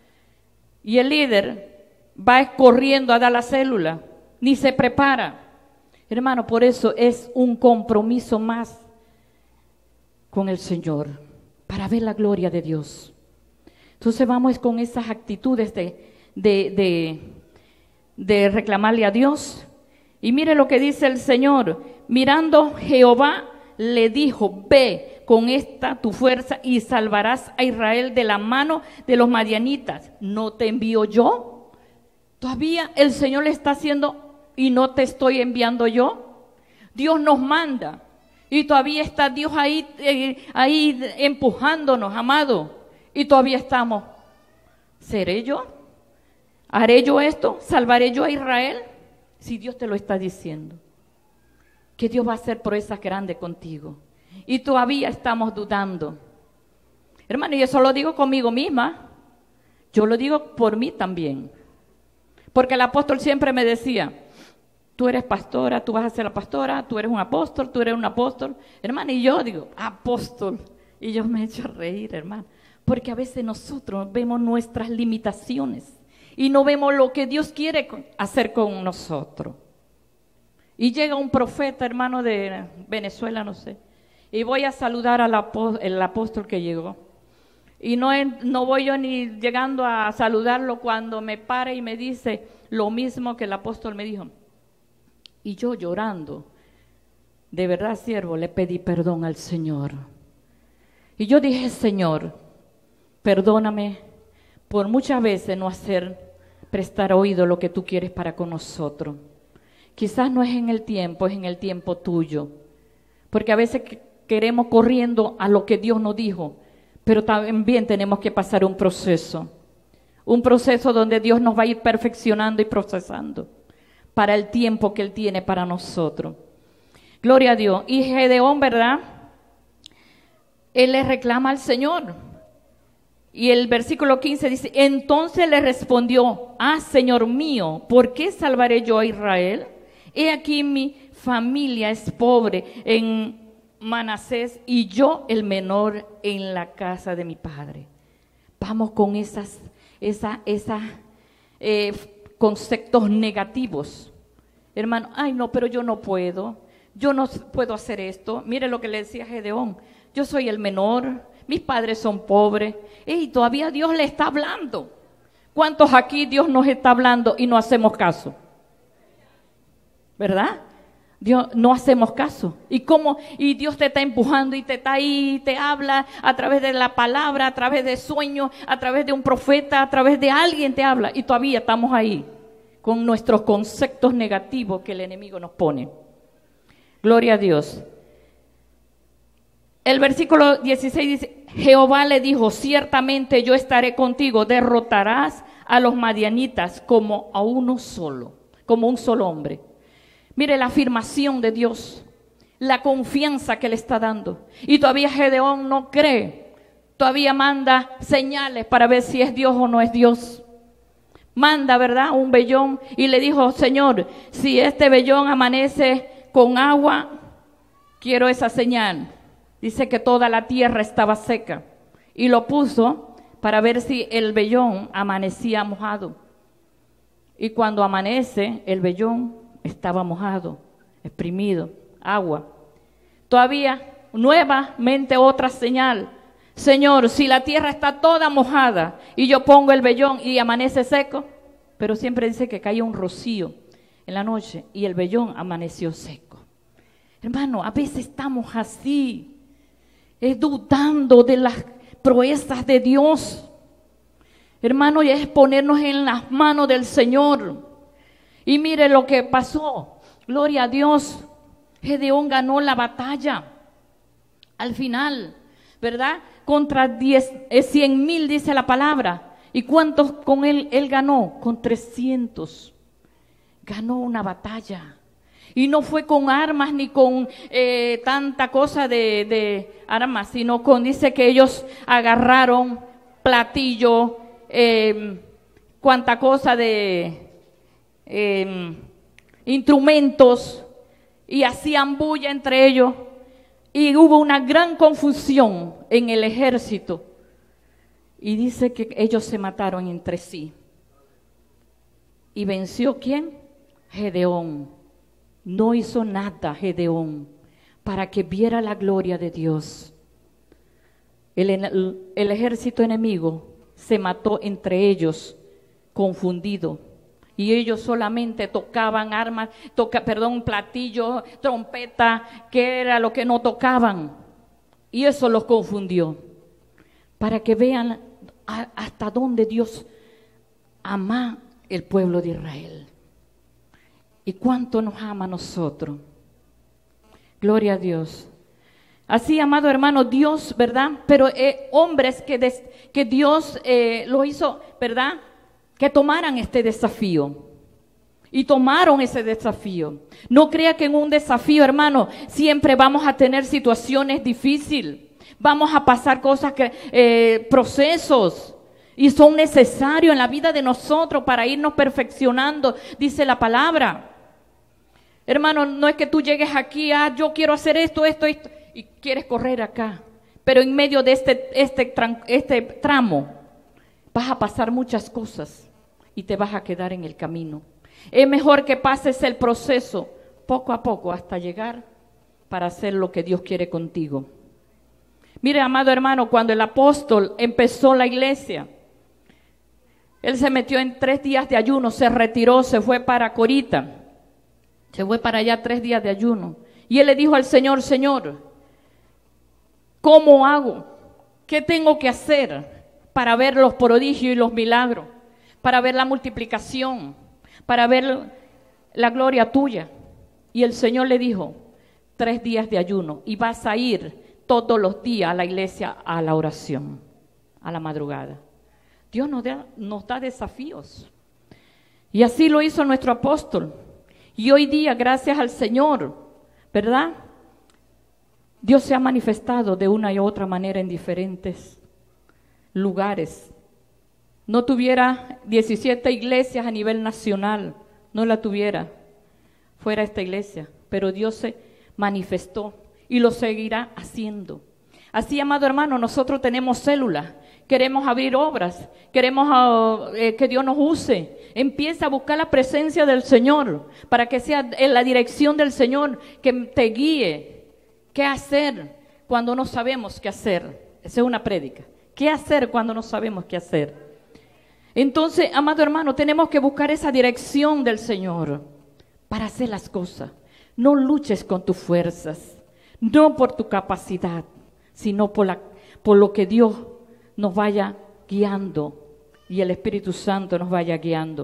Y el líder va corriendo a dar la célula, ni se prepara. Hermano, por eso es un compromiso más con el Señor, para ver la gloria de Dios. Entonces vamos con esas actitudes de reclamarle a Dios. Y mire lo que dice el Señor. Mirando Jehová le dijo, ve con esta tu fuerza y salvarás a Israel de la mano de los madianitas. ¿No te envío yo? Todavía el Señor le está haciendo y no te estoy enviando yo. Dios nos manda y todavía está Dios ahí empujándonos, amado. Y todavía estamos. ¿Seré yo? ¿Haré yo esto? ¿Salvaré yo a Israel? Si Dios te lo está diciendo, ¿qué Dios va a hacer proezas grandes contigo? Y todavía estamos dudando. Hermano, y eso lo digo conmigo misma. Yo lo digo por mí también. Porque el apóstol siempre me decía, tú eres pastora, tú vas a ser la pastora, tú eres un apóstol, tú eres un apóstol. Hermano, y yo digo, apóstol. Y yo me echo a reír, hermano. Porque a veces nosotros vemos nuestras limitaciones. Y no vemos lo que Dios quiere hacer con nosotros. Y llega un profeta, hermano, de Venezuela, no sé. Y voy a saludar al apóstol que llegó. Y no voy yo ni llegando a saludarlo cuando me para y me dice lo mismo que el apóstol me dijo. Y yo llorando, de verdad, siervo, le pedí perdón al Señor. Y yo dije, Señor, perdóname por muchas veces no prestar oído lo que tú quieres para con nosotros. Quizás no es en el tiempo, es en el tiempo tuyo. Porque a veces queremos corriendo a lo que Dios nos dijo, pero también tenemos que pasar un proceso donde Dios nos va a ir perfeccionando y procesando para el tiempo que Él tiene para nosotros. Gloria a Dios. Y Gedeón, ¿verdad? Él le reclama al Señor. Y el versículo 15 dice, entonces le respondió, Señor mío, ¿por qué salvaré yo a Israel? He aquí mi familia es pobre en Manasés y yo el menor en la casa de mi padre. Vamos con esos conceptos negativos. Hermano, ay no, pero yo no puedo hacer esto. Mire lo que le decía Gedeón, yo soy el menor. Mis padres son pobres. Y todavía Dios le está hablando. ¿Cuántos aquí Dios nos está hablando y no hacemos caso? ¿Verdad? Dios, no hacemos caso. Y Dios te está empujando y te está ahí, te habla a través de la palabra, a través de sueños, a través de un profeta, a través de alguien te habla. Y todavía estamos ahí con nuestros conceptos negativos que el enemigo nos pone. Gloria a Dios. El versículo 16 dice, Jehová le dijo, ciertamente yo estaré contigo, derrotarás a los madianitas como a uno solo, como un solo hombre. Mire la afirmación de Dios, la confianza que le está dando. Y todavía Gedeón no cree, todavía manda señales para ver si es Dios o no es Dios. Manda, ¿verdad?, un vellón y le dijo, Señor, si este vellón amanece con agua, quiero esa señal. Dice que toda la tierra estaba seca y lo puso para ver si el vellón amanecía mojado. Y cuando amanece, el vellón estaba mojado, exprimido, agua. Todavía nuevamente otra señal. Señor, si la tierra está toda mojada y yo pongo el vellón y amanece seco, pero siempre dice que cae un rocío en la noche y el vellón amaneció seco. Hermano, a veces estamos así, dudando de las proezas de Dios. Hermano, y es ponernos en las manos del Señor. Y mire lo que pasó. Gloria a Dios. Gedeón ganó la batalla. Al final, ¿verdad? Contra 100,000 dice la palabra. ¿Y cuántos con él ganó? Con 300. Ganó una batalla. Y no fue con armas ni con tanta cosa de armas, sino dice que ellos agarraron platillo, cuánta cosa de instrumentos y hacían bulla entre ellos. Y hubo una gran confusión en el ejército. Y dice que ellos se mataron entre sí. ¿Y venció quién? Gedeón. No hizo nada Gedeón para que viera la gloria de Dios. El ejército enemigo se mató entre ellos, confundido. Y ellos solamente tocaban armas, platillos, trompeta, que era lo que no tocaban. Y eso los confundió. Para que vean hasta dónde Dios ama el pueblo de Israel. Y cuánto nos ama a nosotros. Gloria a Dios. Así, amado hermano, Dios, ¿verdad? Pero hombres que Dios lo hizo, ¿verdad? Que tomaran este desafío. Y tomaron ese desafío. No crea que en un desafío, hermano, siempre vamos a tener situaciones difíciles. Vamos a pasar cosas, procesos. Y son necesarios en la vida de nosotros para irnos perfeccionando, dice la palabra. Hermano, no es que tú llegues aquí, yo quiero hacer esto, y quieres correr acá. Pero en medio de este tramo vas a pasar muchas cosas y te vas a quedar en el camino. Es mejor que pases el proceso poco a poco hasta llegar para hacer lo que Dios quiere contigo. Mire, amado hermano, cuando el apóstol empezó la iglesia, él se metió en 3 días de ayuno, se retiró, se fue para Corita. Se fue para allá 3 días de ayuno. Y él le dijo al Señor, Señor, ¿cómo hago? ¿Qué tengo que hacer para ver los prodigios y los milagros? Para ver la multiplicación, para ver la gloria tuya. Y el Señor le dijo, 3 días de ayuno y vas a ir todos los días a la iglesia a la oración, a la madrugada. Dios nos da desafíos. Y así lo hizo nuestro apóstol. Y hoy día, gracias al Señor, ¿verdad? Dios se ha manifestado de una y otra manera en diferentes lugares. No tuviera 17 iglesias a nivel nacional, no la tuviera fuera esta iglesia, pero Dios se manifestó y lo seguirá haciendo. Así, amado hermano, nosotros tenemos células, queremos abrir obras, queremos que Dios nos use. Empieza a buscar la presencia del Señor para que sea en la dirección del Señor que te guíe. ¿Qué hacer cuando no sabemos qué hacer? Esa es una prédica. ¿Qué hacer cuando no sabemos qué hacer? Entonces, amado hermano, tenemos que buscar esa dirección del Señor para hacer las cosas. No luches con tus fuerzas, no por tu capacidad, sino por lo que Dios nos vaya guiando y el Espíritu Santo nos vaya guiando.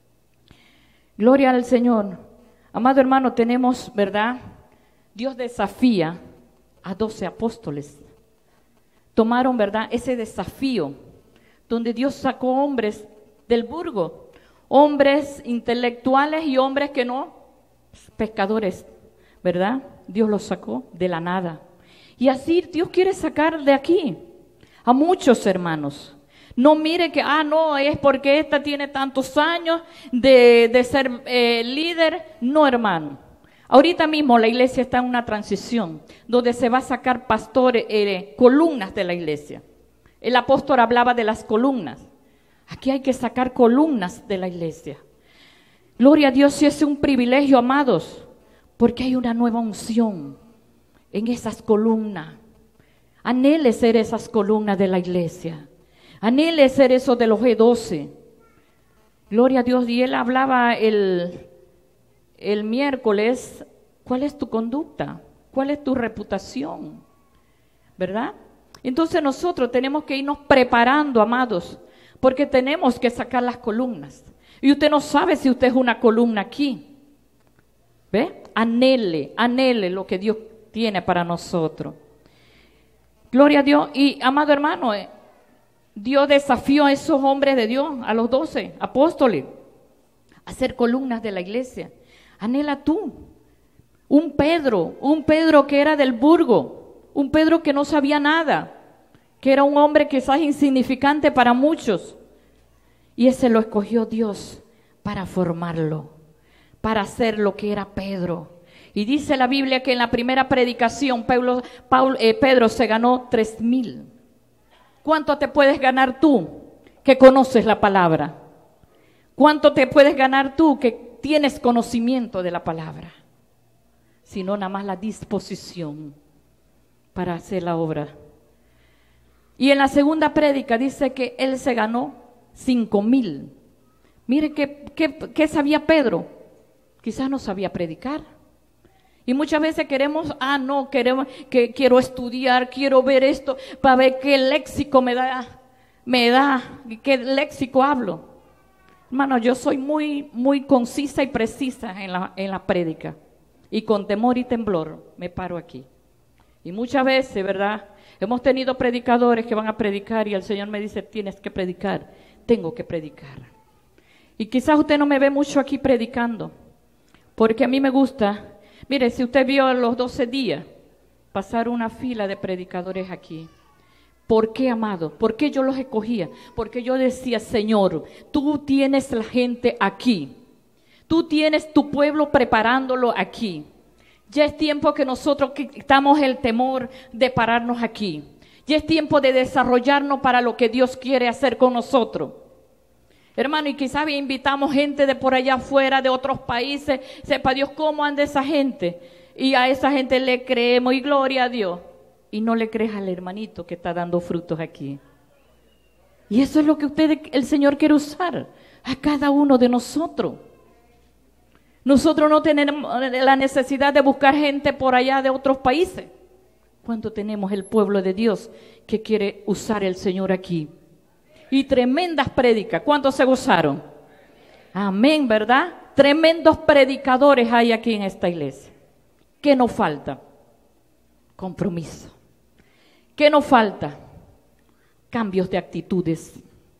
Gloria al Señor. Amado hermano, tenemos, ¿verdad? Dios desafía a 12 apóstoles. Tomaron, ¿verdad?, ese desafío donde Dios sacó hombres del burgo, hombres intelectuales y hombres que no, pescadores, ¿verdad? Dios los sacó de la nada. Y así Dios quiere sacar de aquí a muchos hermanos. No mire que, no, es porque esta tiene tantos años de ser líder. No, hermano. Ahorita mismo la iglesia está en una transición donde se va a sacar pastores, columnas de la iglesia. El apóstol hablaba de las columnas. Aquí hay que sacar columnas de la iglesia. Gloria a Dios, si es un privilegio, amados, porque hay una nueva unción. en esas columnas. Anhele ser esas columnas de la iglesia. Anhele ser esos de los G12. Gloria a Dios. Y él hablaba el miércoles, ¿cuál es tu conducta? ¿Cuál es tu reputación? ¿Verdad? Entonces nosotros tenemos que irnos preparando, amados, porque tenemos que sacar las columnas. Y usted no sabe si usted es una columna aquí. ¿Ve? Anhele lo que Dios tiene para nosotros. Gloria a Dios. Y amado hermano, Dios desafió a esos hombres de Dios, a los 12 apóstoles, a ser columnas de la iglesia. Anhela tú. Un Pedro que era del burgo, un Pedro que no sabía nada, que era un hombre quizás insignificante para muchos. Y ese lo escogió Dios para formarlo, para hacer lo que era Pedro. Y dice la Biblia que en la primera predicación Pedro se ganó 3,000. ¿Cuánto te puedes ganar tú que conoces la palabra? ¿Cuánto te puedes ganar tú que tienes conocimiento de la palabra? Sino nada más la disposición para hacer la obra. Y en la segunda prédica dice que él se ganó 5,000. Mire ¿qué sabía Pedro? Quizás no sabía predicar. Y muchas veces queremos, quiero estudiar, quiero ver esto, para ver qué léxico me da, qué léxico hablo. Hermano, yo soy muy concisa y precisa en la prédica. Y con temor y temblor me paro aquí. Y muchas veces, ¿verdad? Hemos tenido predicadores que van a predicar y el Señor me dice, tienes que predicar, tengo que predicar. Y quizás usted no me ve mucho aquí predicando, porque a mí me gusta. Mire, si usted vio los 12 días, pasar una fila de predicadores aquí. ¿Por qué, amado? ¿Por qué yo los escogía? Porque yo decía, Señor, tú tienes la gente aquí. Tú tienes tu pueblo preparándolo aquí. Ya es tiempo que nosotros quitamos el temor de pararnos aquí. Ya es tiempo de desarrollarnos para lo que Dios quiere hacer con nosotros. Hermano, y quizás invitamos gente de por allá afuera, de otros países, sepa Dios cómo anda esa gente. Y a esa gente le creemos y gloria a Dios. Y no le crees al hermanito que está dando frutos aquí. Y eso es lo que el Señor quiere usar a cada uno de nosotros. Nosotros no tenemos la necesidad de buscar gente por allá de otros países. Cuando tenemos el pueblo de Dios que quiere usar el Señor aquí. Y tremendas prédicas. ¿Cuántos se gozaron? Amén, ¿verdad? Tremendos predicadores hay aquí en esta iglesia. ¿Qué nos falta? Compromiso. ¿Qué nos falta? Cambios de actitudes.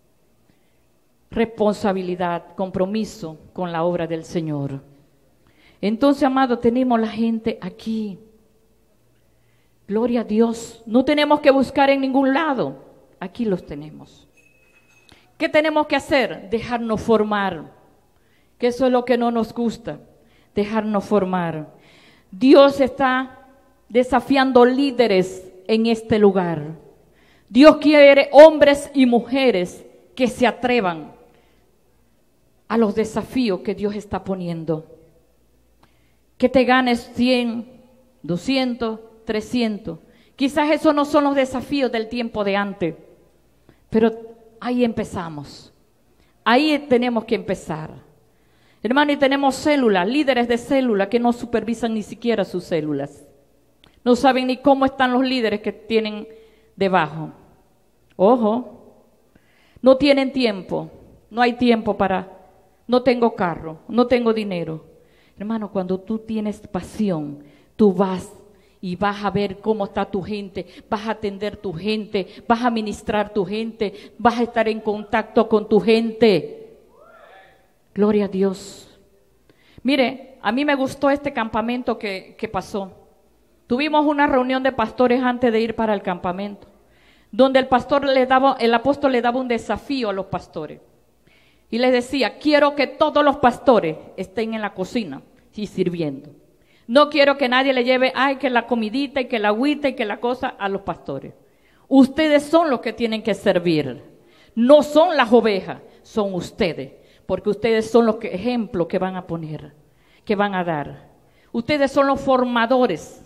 Responsabilidad, compromiso con la obra del Señor. Entonces, amado, tenemos la gente aquí. Gloria a Dios. No tenemos que buscar en ningún lado. Aquí los tenemos. ¿Qué tenemos que hacer? Dejarnos formar. Que eso es lo que no nos gusta. Dejarnos formar. Dios está desafiando líderes en este lugar. Dios quiere hombres y mujeres que se atrevan a los desafíos que Dios está poniendo. Que te ganes 100, 200, 300. Quizás esos no son los desafíos del tiempo de antes, pero ahí empezamos. Ahí tenemos que empezar. Hermano, y tenemos células, líderes de células que no supervisan ni siquiera sus células. No saben ni cómo están los líderes que tienen debajo. Ojo, no tienen tiempo, no hay tiempo no tengo carro, no tengo dinero. Hermano, cuando tú tienes pasión, tú vas y vas a ver cómo está tu gente, vas a atender tu gente, vas a ministrar tu gente, vas a estar en contacto con tu gente. Gloria a Dios. Mire, a mí me gustó este campamento que pasó. Tuvimos una reunión de pastores antes de ir para el campamento, donde el apóstol le daba un desafío a los pastores. Y les decía, quiero que todos los pastores estén en la cocina y sirviendo. No quiero que nadie le lleve, que la comidita y que la agüita y que la cosa a los pastores. Ustedes son los que tienen que servir. No son las ovejas, son ustedes. Porque ustedes son los ejemplos que van a poner, que van a dar. Ustedes son los formadores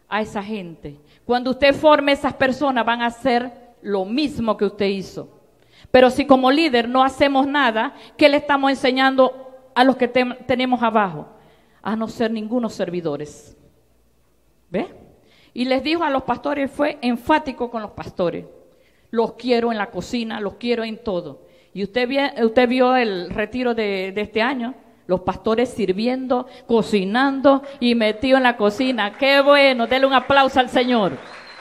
a esa gente. Cuando usted forme esas personas van a hacer lo mismo que usted hizo. Pero si como líder no hacemos nada, ¿qué le estamos enseñando a los que tenemos abajo? A no ser ningunos servidores. ¿Ve? Y les dijo a los pastores, fue enfático con los pastores. Los quiero en la cocina, los quiero en todo. Y usted vio el retiro de este año, los pastores sirviendo, cocinando y metidos en la cocina. ¡Qué bueno! Denle un aplauso al Señor.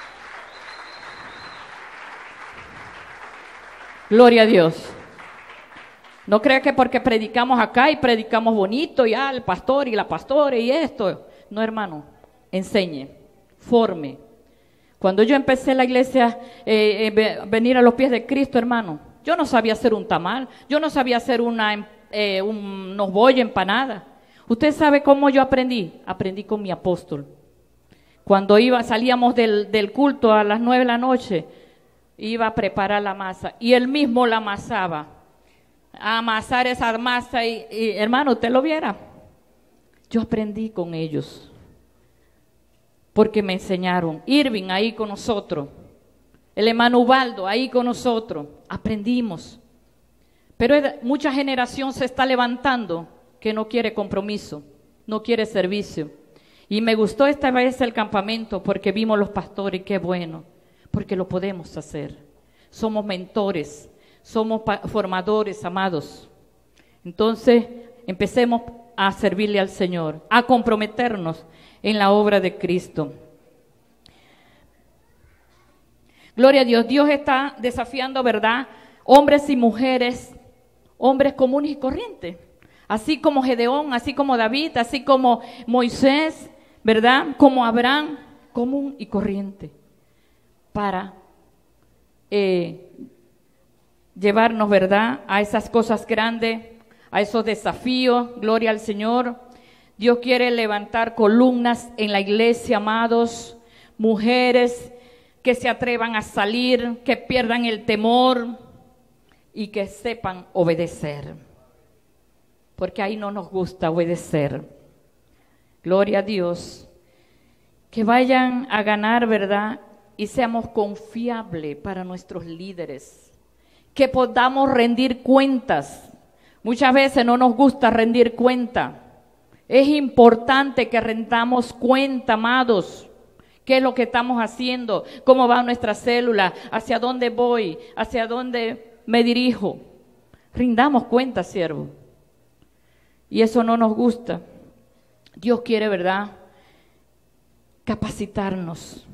Gloria a Dios. No crea que porque predicamos acá y predicamos bonito, y el pastor y la pastora y esto. No, hermano, enseñe, forme. Cuando yo empecé la iglesia, venir a los pies de Cristo, hermano, yo no sabía hacer un tamal, yo no sabía hacer unos bollos, empanadas. ¿Usted sabe cómo yo aprendí? Aprendí con mi apóstol. Cuando salíamos del culto a las 9 de la noche, iba a preparar la masa y él mismo la amasaba. A amasar esa masa y hermano, usted lo viera. Yo aprendí con ellos porque me enseñaron. Irving ahí con nosotros, el hermano Ubaldo ahí con nosotros, aprendimos. Pero mucha generación se está levantando que no quiere compromiso, no quiere servicio. Y me gustó esta vez el campamento porque vimos los pastores, qué bueno, porque lo podemos hacer. Somos mentores, somos formadores, amados. Entonces, empecemos a servirle al Señor, a comprometernos en la obra de Cristo. Gloria a Dios. Dios está desafiando, ¿verdad? Hombres y mujeres, hombres comunes y corrientes. Así como Gedeón, así como David, así como Moisés, ¿verdad? Como Abraham, común y corriente. Para llevarnos, ¿verdad?, a esas cosas grandes, a esos desafíos. Gloria al Señor. Dios quiere levantar columnas en la iglesia, amados, mujeres que se atrevan a salir, que pierdan el temor y que sepan obedecer, porque ahí no nos gusta obedecer. Gloria a Dios. Que vayan a ganar, ¿verdad?, y seamos confiables para nuestros líderes, que podamos rendir cuentas. Muchas veces no nos gusta rendir cuenta. Es importante que rendamos cuenta, amados. ¿Qué es lo que estamos haciendo? ¿Cómo va nuestra célula? ¿Hacia dónde voy? ¿Hacia dónde me dirijo? Rindamos cuenta, siervo. Y eso no nos gusta. Dios quiere, ¿verdad?, capacitarnos.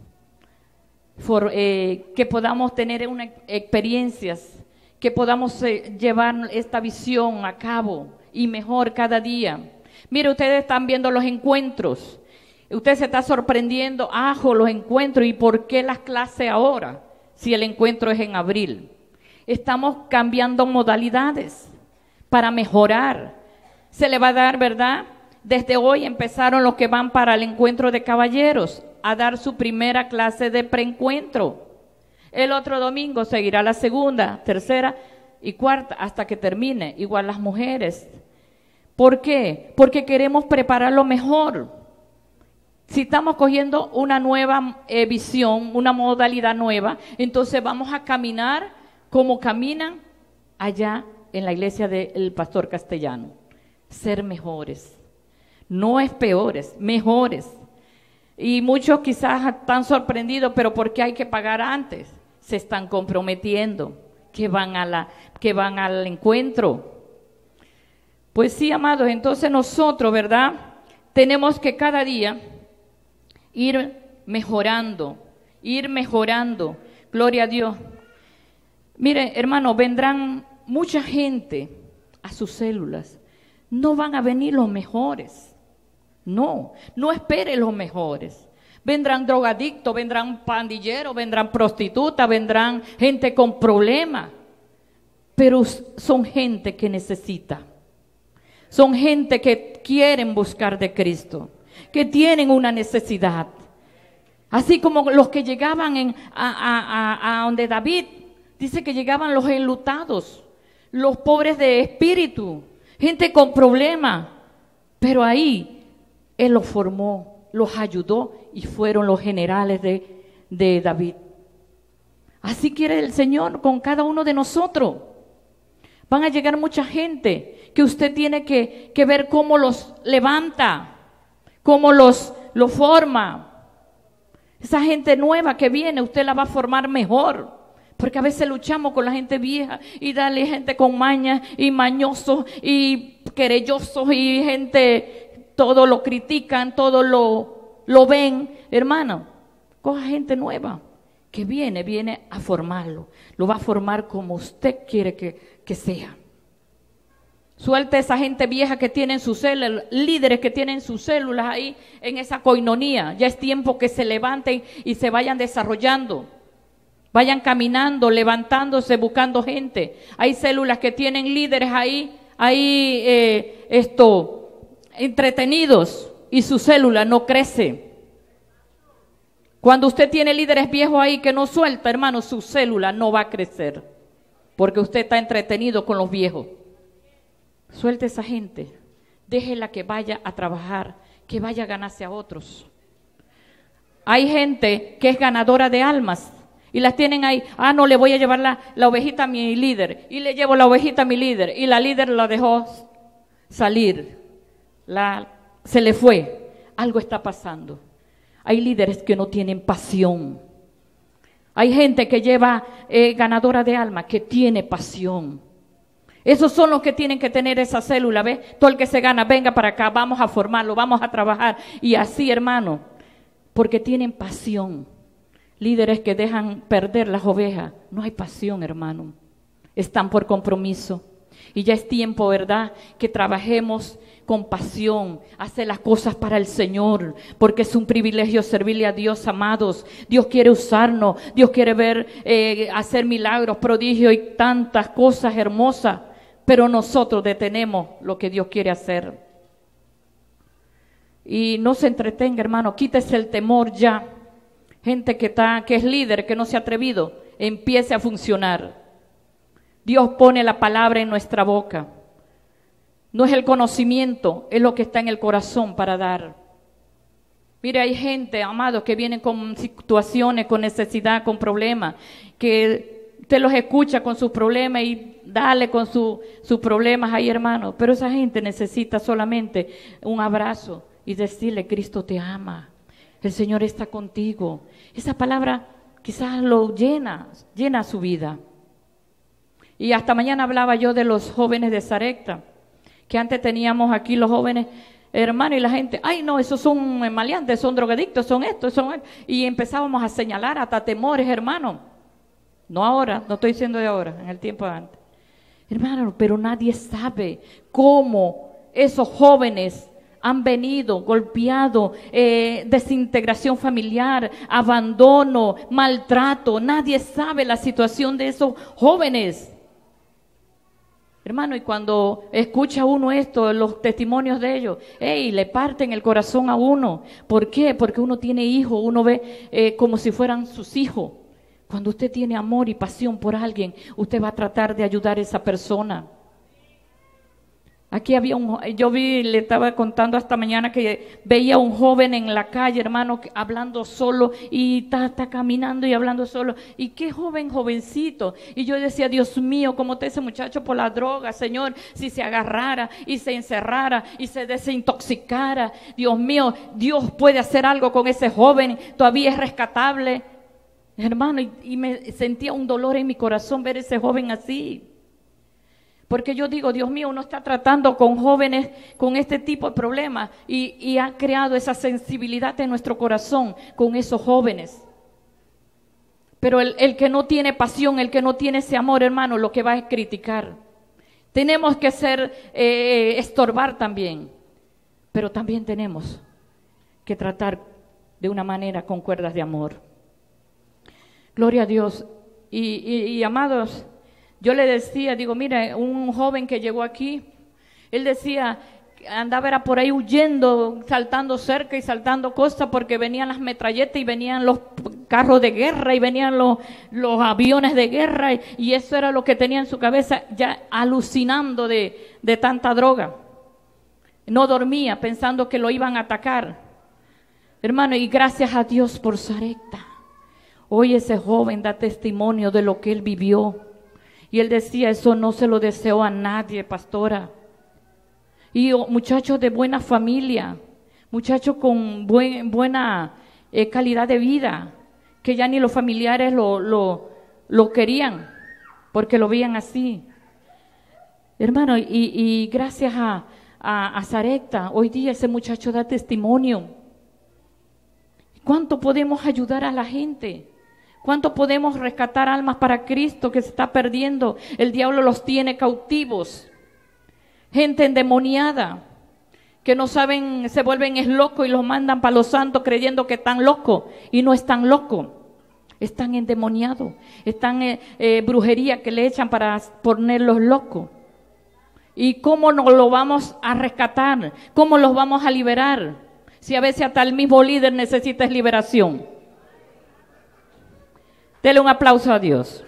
Que podamos tener experiencias, que podamos llevar esta visión a cabo y mejor cada día. Mire, ustedes están viendo los encuentros, usted se está sorprendiendo, los encuentros, ¿y por qué las clases ahora? Si el encuentro es en abril. Estamos cambiando modalidades para mejorar. Se le va a dar, ¿verdad? Desde hoy empezaron los que van para el encuentro de caballeros a dar su primera clase de preencuentro. El otro domingo seguirá la segunda, tercera y cuarta hasta que termine. Igual las mujeres. ¿Por qué? Porque queremos prepararlo mejor. Si estamos cogiendo una nueva visión, una modalidad nueva, entonces vamos a caminar como caminan allá en la iglesia del pastor Castellano. Ser mejores. No es peores, mejores. Y muchos quizás están sorprendidos, pero ¿por qué hay que pagar antes? Se están comprometiendo, que van al encuentro. Pues sí, amados, entonces nosotros, ¿verdad?, tenemos que cada día ir mejorando. Gloria a Dios. Mire, hermano, vendrán mucha gente a sus células. No van a venir los mejores. No espere los mejores. Vendrán drogadictos, vendrán pandilleros, vendrán prostitutas, vendrán gente con problemas. Pero son gente que necesita. Son gente que quieren buscar de Cristo, que tienen una necesidad. Así como los que llegaban a donde David, dice que llegaban los enlutados, los pobres de espíritu, gente con problemas. Pero ahí Él los formó los ayudó y fueron los generales de David. Así quiere el Señor con cada uno de nosotros. Van a llegar mucha gente que usted tiene que ver cómo los levanta, cómo los forma. Esa gente nueva que viene, usted la va a formar mejor. Porque a veces luchamos con la gente vieja y dale gente con mañas y mañosos y querellosos y gente, todo lo critican, todo lo ven. Hermano, coja gente nueva que viene a formarlo. Lo va a formar como usted quiere que sea. Suelte esa gente vieja que tienen sus células, líderes que tienen sus células ahí en esa coinonía. Ya es tiempo que se levanten y se vayan desarrollando. Vayan caminando, levantándose, buscando gente. Hay células que tienen líderes ahí entretenidos y su célula no crece. Cuando usted tiene líderes viejos ahí que no suelta, hermano, su célula no va a crecer. Porque usted está entretenido con los viejos. Suelte esa gente. Déjela que vaya a trabajar, que vaya a ganarse a otros. Hay gente que es ganadora de almas. Y las tienen ahí, no, le voy a llevar la ovejita a mi líder, y le llevo la ovejita a mi líder, y la líder la dejó salir, se le fue, algo está pasando. Hay líderes que no tienen pasión, hay gente que lleva ganadora de alma, que tiene pasión. Esos son los que tienen que tener esa célula, ¿ves? Todo el que se gana, venga para acá, vamos a formarlo, vamos a trabajar, y así, hermano, porque tienen pasión. Líderes que dejan perder las ovejas, no hay pasión, hermano. Están por compromiso. Y ya es tiempo, ¿verdad?, que trabajemos con pasión, hacer las cosas para el Señor, porque es un privilegio servirle a Dios, amados. Dios quiere usarnos, Dios quiere ver, hacer milagros, prodigios y tantas cosas hermosas, pero nosotros detenemos lo que Dios quiere hacer. Y no se entretenga, hermano, quítese el temor ya. Gente que es líder, que no se ha atrevido, empiece a funcionar. Dios pone la palabra en nuestra boca. No es el conocimiento, es lo que está en el corazón para dar. Mire, hay gente, amados, que vienen con situaciones, con necesidad, con problemas, que usted los escucha con sus problemas y dale con sus problemas ahí, hermano. Pero esa gente necesita solamente un abrazo y decirle, Cristo te ama. El Señor está contigo. Esa palabra quizás lo llena su vida. Y hasta mañana hablaba yo de los jóvenes de Sarepta, que antes teníamos aquí los jóvenes, hermano, y la gente, ay no, esos son maleantes, son drogadictos, son estos, y empezábamos a señalar hasta temores, hermano. No ahora, no estoy diciendo de ahora, en el tiempo de antes. Hermano, pero nadie sabe cómo esos jóvenes han venido golpeados, desintegración familiar, abandono, maltrato. Nadie sabe la situación de esos jóvenes. Hermano, y cuando escucha uno esto, los testimonios de ellos, le parten el corazón a uno. ¿Por qué? Porque uno tiene hijos, uno ve como si fueran sus hijos. Cuando usted tiene amor y pasión por alguien, usted va a tratar de ayudar a esa persona. Aquí le estaba contando esta mañana que veía un joven en la calle, hermano, hablando solo y está caminando y hablando solo. Y qué jovencito. Y yo decía, Dios mío, ¿cómo está ese muchacho por la droga, Señor? Si se agarrara y se encerrara y se desintoxicara. Dios mío, Dios puede hacer algo con ese joven, todavía es rescatable. Hermano, y me sentía un dolor en mi corazón ver ese joven así. Porque yo digo, Dios mío, uno está tratando con jóvenes con este tipo de problemas y ha creado esa sensibilidad en nuestro corazón con esos jóvenes. Pero el que no tiene pasión, el que no tiene ese amor, hermano, lo que va es criticar. Tenemos que estorbar también, pero también tenemos que tratar de una manera con cuerdas de amor. Gloria a Dios. Y amados, yo le decía, digo, mira, un joven que llegó aquí, él decía, andaba por ahí huyendo, saltando cerca y saltando cosas porque venían las metralletas y venían los carros de guerra y venían los aviones de guerra y eso era lo que tenía en su cabeza, ya alucinando de tanta droga. No dormía pensando que lo iban a atacar. Hermano, y gracias a Dios por Sarepta. Hoy ese joven da testimonio de lo que él vivió. Y él decía, eso no se lo deseo a nadie, pastora. Y muchachos de buena familia, muchachos con buena calidad de vida, que ya ni los familiares lo querían, porque lo veían así. Hermano, y gracias a Sarepta, hoy día ese muchacho da testimonio. ¿Cuánto podemos ayudar a la gente? ¿Cuánto podemos rescatar almas para Cristo que se está perdiendo? El diablo los tiene cautivos. Gente endemoniada, que no saben, se vuelven locos y los mandan para los santos creyendo que están locos y no están locos. Están endemoniados, están brujería que le echan para ponerlos locos. ¿Y cómo nos lo vamos a rescatar? ¿Cómo los vamos a liberar? Si a veces hasta el mismo líder necesita liberación. Dele un aplauso a Dios.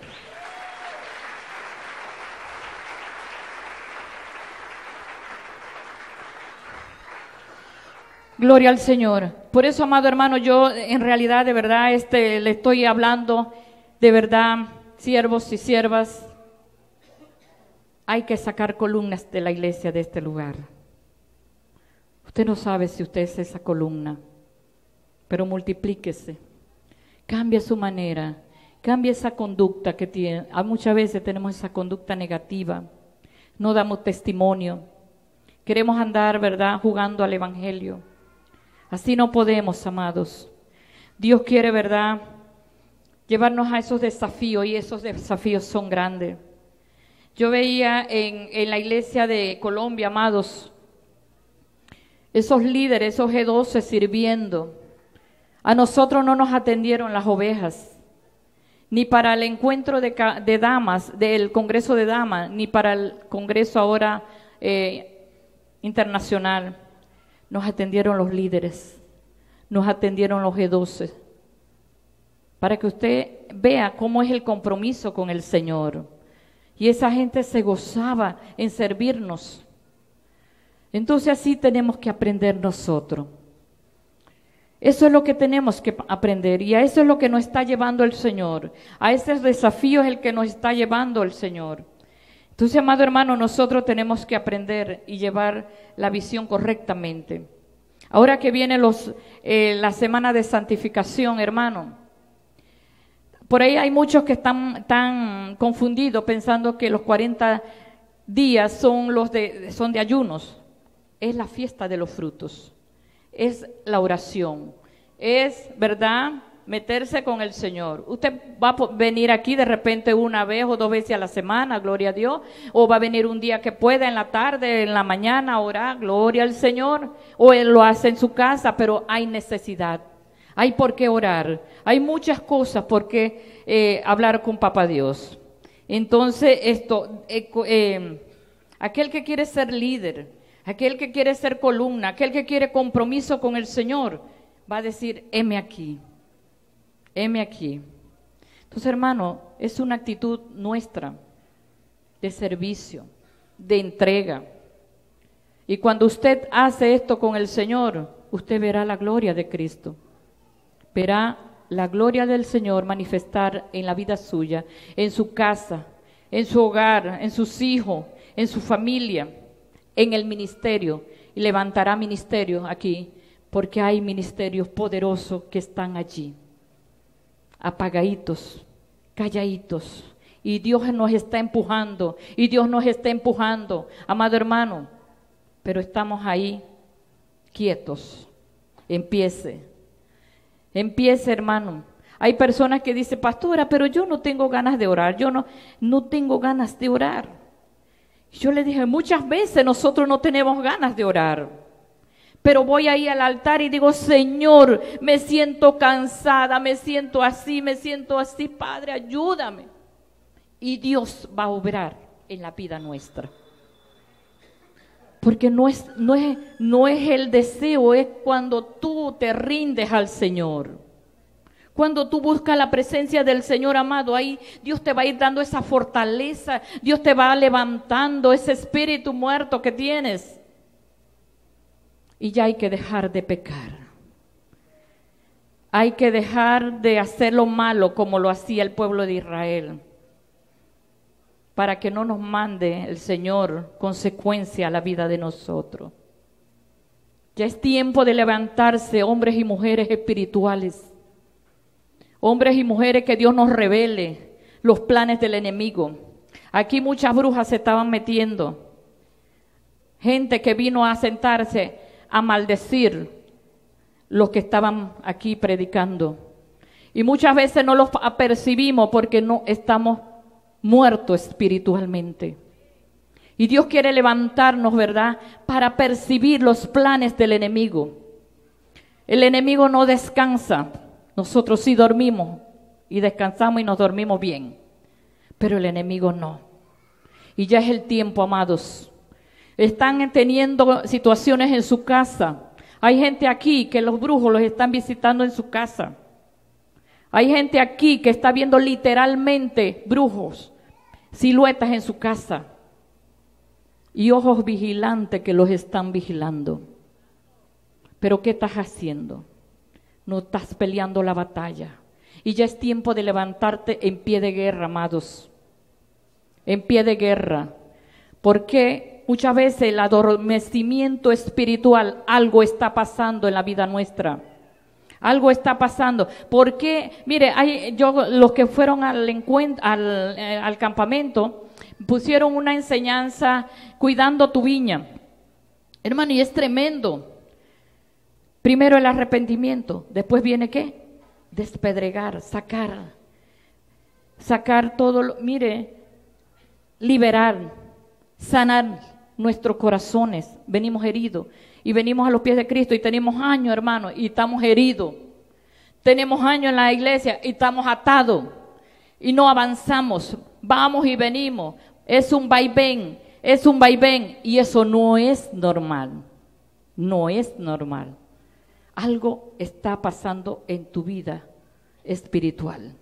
Gloria al Señor. Por eso, amado hermano, yo en realidad, de verdad, le estoy hablando, de verdad, siervos y siervas, hay que sacar columnas de la iglesia de este lugar. Usted no sabe si usted es esa columna, pero multiplíquese, cambie su manera, cambie esa conducta que tiene. Muchas veces tenemos esa conducta negativa, no damos testimonio, queremos andar, ¿verdad?, jugando al evangelio. Así no podemos, amados. Dios quiere, ¿verdad?, llevarnos a esos desafíos, y esos desafíos son grandes. Yo veía en la iglesia de Colombia, amados, esos líderes, esos G12 sirviendo. A nosotros no nos atendieron las ovejas, ni para el encuentro de damas, del Congreso de Damas, ni para el Congreso ahora internacional. Nos atendieron los líderes, nos atendieron los G12, para que usted vea cómo es el compromiso con el Señor. Y esa gente se gozaba en servirnos. Entonces así tenemos que aprender nosotros. Eso es lo que tenemos que aprender, y a eso es lo que nos está llevando el Señor. A ese desafío es el que nos está llevando el Señor. Entonces, amado hermano, nosotros tenemos que aprender y llevar la visión correctamente. Ahora que viene la semana de santificación, hermano, por ahí hay muchos que están tan confundidos pensando que los 40 días son de ayunos. Es la fiesta de los frutos, es la oración, es, ¿verdad?, meterse con el Señor. Usted va a venir aquí de repente una vez o 2 veces a la semana, gloria a Dios, o va a venir un día que pueda, en la tarde, en la mañana, a orar, gloria al Señor, o Él lo hace en su casa, pero hay necesidad, hay por qué orar, hay muchas cosas por qué hablar con Papá Dios. Entonces, aquel que quiere ser líder, aquel que quiere ser columna, aquel que quiere compromiso con el Señor, va a decir, heme aquí, heme aquí. Entonces, hermano, es una actitud nuestra de servicio, de entrega. Y cuando usted hace esto con el Señor, usted verá la gloria de Cristo. Verá la gloria del Señor manifestar en la vida suya, en su casa, en su hogar, en sus hijos, en su familia, en el ministerio. Y levantará ministerio aquí, porque hay ministerios poderosos que están allí, apagaditos, calladitos. Y Dios nos está empujando, y Dios nos está empujando, amado hermano, pero estamos ahí quietos. Empiece, hermano. Hay personas que dicen, pastora, pero yo no tengo ganas de orar, yo no tengo ganas de orar. Yo le dije, muchas veces nosotros no tenemos ganas de orar, pero voy ahí al altar y digo, Señor, me siento cansada, me siento así, Padre, ayúdame. Y Dios va a obrar en la vida nuestra. Porque no es el deseo, es cuando tú te rindes al Señor. Cuando tú buscas la presencia del Señor, amado, ahí Dios te va a ir dando esa fortaleza, Dios te va levantando ese espíritu muerto que tienes. Y ya hay que dejar de pecar. Hay que dejar de hacer lo malo como lo hacía el pueblo de Israel, para que no nos mande el Señor consecuencia a la vida de nosotros. Ya es tiempo de levantarse, hombres y mujeres espirituales, hombres y mujeres que Dios nos revele los planes del enemigo. Aquí muchas brujas se estaban metiendo, gente que vino a sentarse a maldecir los que estaban aquí predicando. Y muchas veces no los apercibimos porque no estamos muertos espiritualmente. Y Dios quiere levantarnos, ¿verdad?, para percibir los planes del enemigo. El enemigo no descansa. Nosotros sí dormimos y descansamos y nos dormimos bien. Pero el enemigo no. Y ya es el tiempo, amados. Están teniendo situaciones en su casa. Hay gente aquí que los brujos los están visitando en su casa. Hay gente aquí que está viendo literalmente brujos, siluetas en su casa. Y ojos vigilantes que los están vigilando. Pero ¿qué estás haciendo? No estás peleando la batalla. Y ya es tiempo de levantarte en pie de guerra, amados. En pie de guerra. Porque muchas veces el adormecimiento espiritual, algo está pasando en la vida nuestra. Algo está pasando. Porque, mire, los que fueron al campamento, pusieron una enseñanza cuidando tu viña. Hermano, y es tremendo. Primero el arrepentimiento, después viene ¿qué? Despedregar, sacar todo, mire, liberar, sanar nuestros corazones. Venimos heridos y venimos a los pies de Cristo y tenemos años, hermano, y estamos heridos. Tenemos años en la iglesia y estamos atados y no avanzamos. Vamos y venimos. Es un vaivén y eso no es normal. No es normal. Algo está pasando en tu vida espiritual.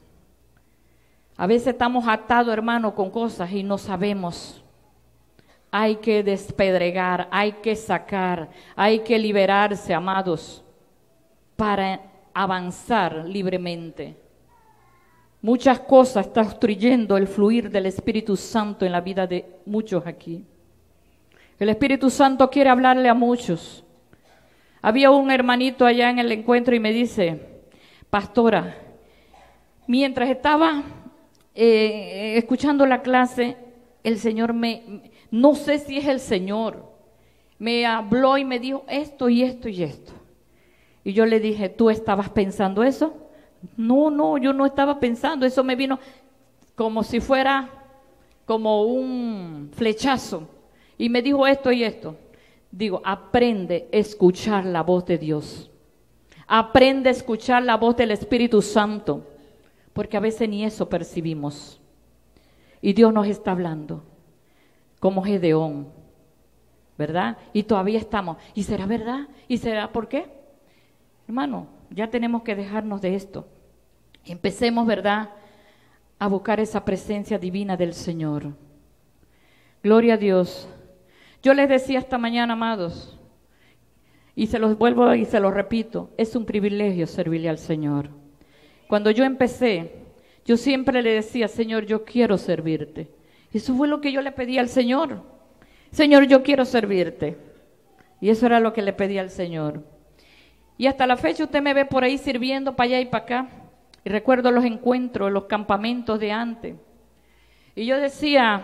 A veces estamos atados, hermano, con cosas y no sabemos. Hay que despedregar, hay que sacar, hay que liberarse, amados, para avanzar libremente. Muchas cosas están obstruyendo el fluir del Espíritu Santo en la vida de muchos aquí. El Espíritu Santo quiere hablarle a muchos. Había un hermanito allá en el encuentro y me dice, pastora, mientras estaba escuchando la clase, el Señor no sé si es el Señor, me habló y me dijo esto y esto y esto. Y yo le dije, ¿tú estabas pensando eso? No, yo no estaba pensando, eso me vino como si fuera como un flechazo. Y me dijo esto y esto. Digo, aprende a escuchar la voz de Dios. Aprende a escuchar la voz del Espíritu Santo, porque a veces ni eso percibimos. Y Dios nos está hablando, como Gedeón, ¿verdad? Y todavía estamos, ¿y será verdad? ¿Y será por qué? Hermano, ya tenemos que dejarnos de esto. Empecemos, ¿verdad?, a buscar esa presencia divina del Señor. Gloria a Dios. Yo les decía esta mañana, amados, y se los vuelvo y se los repito, es un privilegio servirle al Señor. Cuando yo empecé, yo siempre le decía, Señor, yo quiero servirte. Eso fue lo que yo le pedí al Señor. Señor, yo quiero servirte. Y eso era lo que le pedí al Señor. Y hasta la fecha usted me ve por ahí sirviendo para allá y para acá. Y recuerdo los encuentros, los campamentos de antes. Y yo decía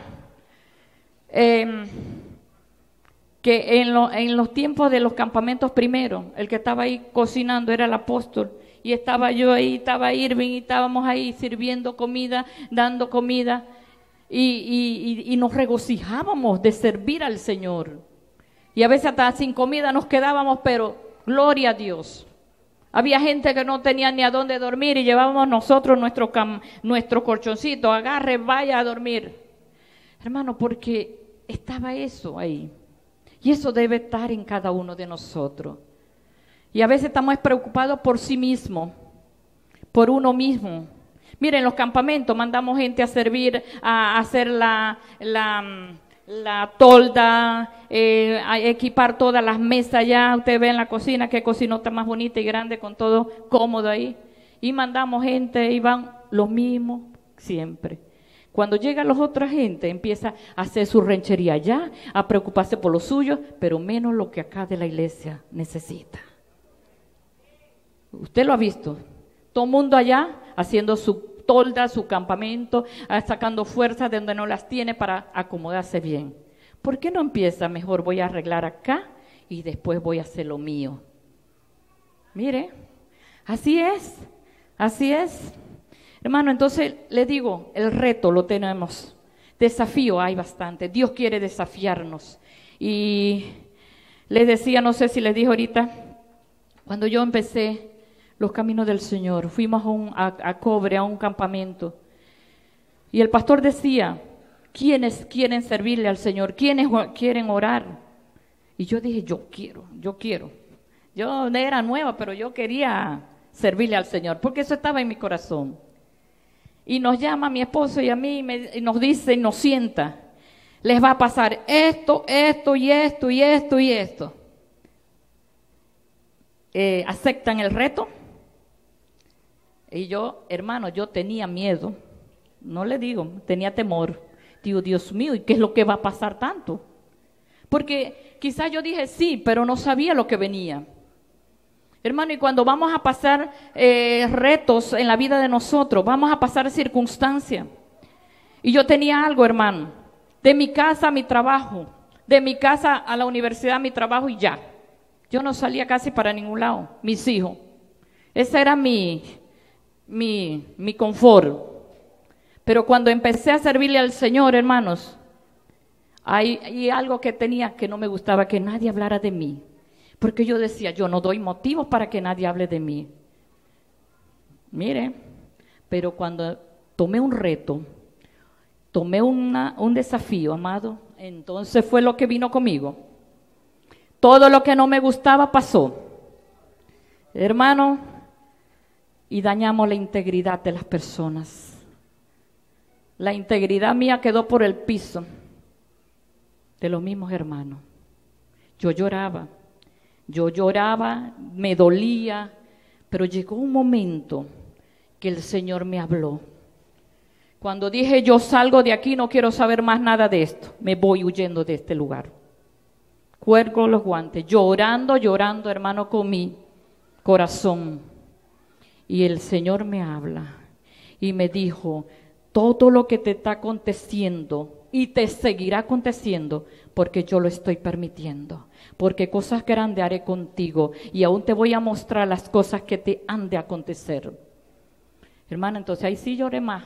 que en los tiempos de los campamentos primero, el que estaba ahí cocinando era el apóstol. Y estaba yo ahí, estaba Irving, y estábamos ahí sirviendo comida, dando comida. Y nos regocijábamos de servir al Señor. Y a veces hasta sin comida nos quedábamos, pero gloria a Dios. Había gente que no tenía ni a dónde dormir y llevábamos nosotros nuestro colchoncito, agarre, vaya a dormir. Hermano, porque estaba eso ahí. Y eso debe estar en cada uno de nosotros. Y a veces estamos preocupados por sí mismo, por uno mismo. Miren, en los campamentos mandamos gente a servir, a hacer la tolda, a equipar todas las mesas ya. Usted ve en la cocina, qué cocinota más bonita y grande, con todo cómodo ahí. Y mandamos gente y van los mismos siempre. Cuando llega la otra gente, empieza a hacer su ranchería allá, a preocuparse por lo suyo, pero menos lo que acá de la iglesia necesita. Usted lo ha visto. Todo el mundo allá haciendo su tolda, su campamento, sacando fuerzas de donde no las tiene para acomodarse bien. ¿Por qué no empieza? Mejor voy a arreglar acá y después voy a hacer lo mío. Mire, así es, así es. Hermano, entonces le digo, el reto lo tenemos. Desafío hay bastante. Dios quiere desafiarnos. Y les decía, no sé si les dije ahorita, cuando yo empecé los caminos del Señor, fuimos a Cobre, a un campamento, y el pastor decía, ¿quiénes quieren servirle al Señor? ¿Quiénes quieren orar? Y yo dije, yo quiero. Yo era nueva, pero yo quería servirle al Señor, porque eso estaba en mi corazón. Y nos llama mi esposo y a mí, y nos dice, y nos sienta, les va a pasar esto, esto y esto y esto y esto. ¿Aceptan el reto? Y yo, hermano, yo tenía miedo, no le digo, tenía temor. Digo, Dios mío, ¿y qué es lo que va a pasar tanto? Porque quizás yo dije sí, pero no sabía lo que venía. Hermano, y cuando vamos a pasar retos en la vida de nosotros, vamos a pasar circunstancias. Y yo tenía algo, hermano, de mi casa a mi trabajo, de mi casa a la universidad, mi trabajo y ya. Yo no salía casi para ningún lado, mis hijos. Ese era mi confort. Pero cuando empecé a servirle al Señor, hermanos, hay algo que tenía que no me gustaba, que nadie hablara de mí. Porque yo decía, yo no doy motivos para que nadie hable de mí. Mire, pero cuando tomé un reto, tomé un desafío, amado, entonces fue lo que vino conmigo. Todo lo que no me gustaba pasó. Hermano, y dañamos la integridad de las personas. La integridad mía quedó por el piso de los mismos hermanos. Yo lloraba, me dolía, pero llegó un momento que el Señor me habló. Cuando dije, yo salgo de aquí, no quiero saber más nada de esto, me voy huyendo de este lugar. Cuelgo los guantes, llorando, hermano, con mi corazón. Y el Señor me habla y me dijo, todo lo que te está aconteciendo y te seguirá aconteciendo, porque yo lo estoy permitiendo, porque cosas grandes haré contigo y aún te voy a mostrar las cosas que te han de acontecer. Hermano, entonces ahí sí lloré más.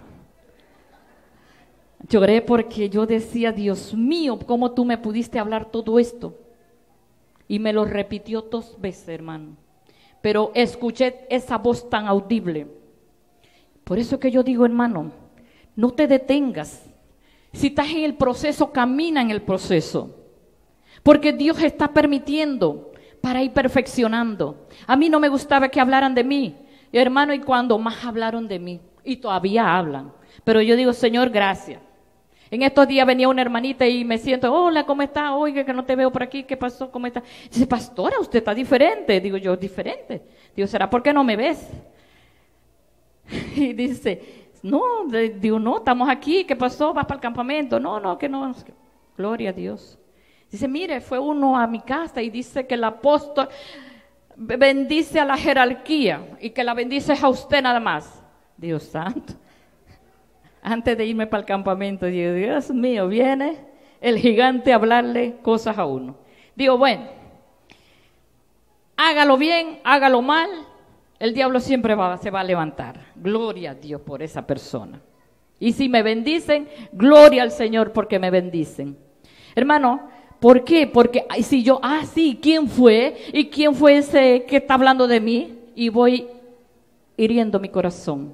Lloré porque yo decía, Dios mío, ¿cómo tú me pudiste hablar todo esto? Y me lo repitió 2 veces, hermano. Pero escuché esa voz tan audible. Por eso que yo digo, hermano, no te detengas. Si estás en el proceso, camina en el proceso. Porque Dios está permitiendo para ir perfeccionando. A mí no me gustaba que hablaran de mí, hermano, y cuando más hablaron de mí, y todavía hablan. Pero yo digo, Señor, gracias. En estos días venía una hermanita y me siento, hola, ¿cómo está? Oiga, que no te veo por aquí, ¿qué pasó? ¿Cómo está? Dice, pastora, usted está diferente. Digo yo, diferente. Digo, ¿será porque no me ves? Y dice, no, digo, no, estamos aquí, ¿qué pasó? ¿Vas para el campamento? No, que no. Gloria a Dios. Dice, mire, fue uno a mi casa y dice que el apóstol bendice a la jerarquía y que la bendice a usted nada más. Dios santo. Antes de irme para el campamento, digo, Dios mío, viene el gigante a hablarle cosas a uno. Digo, bueno, hágalo bien, hágalo mal, el diablo siempre se va a levantar. Gloria a Dios por esa persona. Y si me bendicen, gloria al Señor porque me bendicen. Hermano, ¿por qué? Porque si yo, sí, ¿quién fue? ¿Y quién fue ese que está hablando de mí? Y voy hiriendo mi corazón.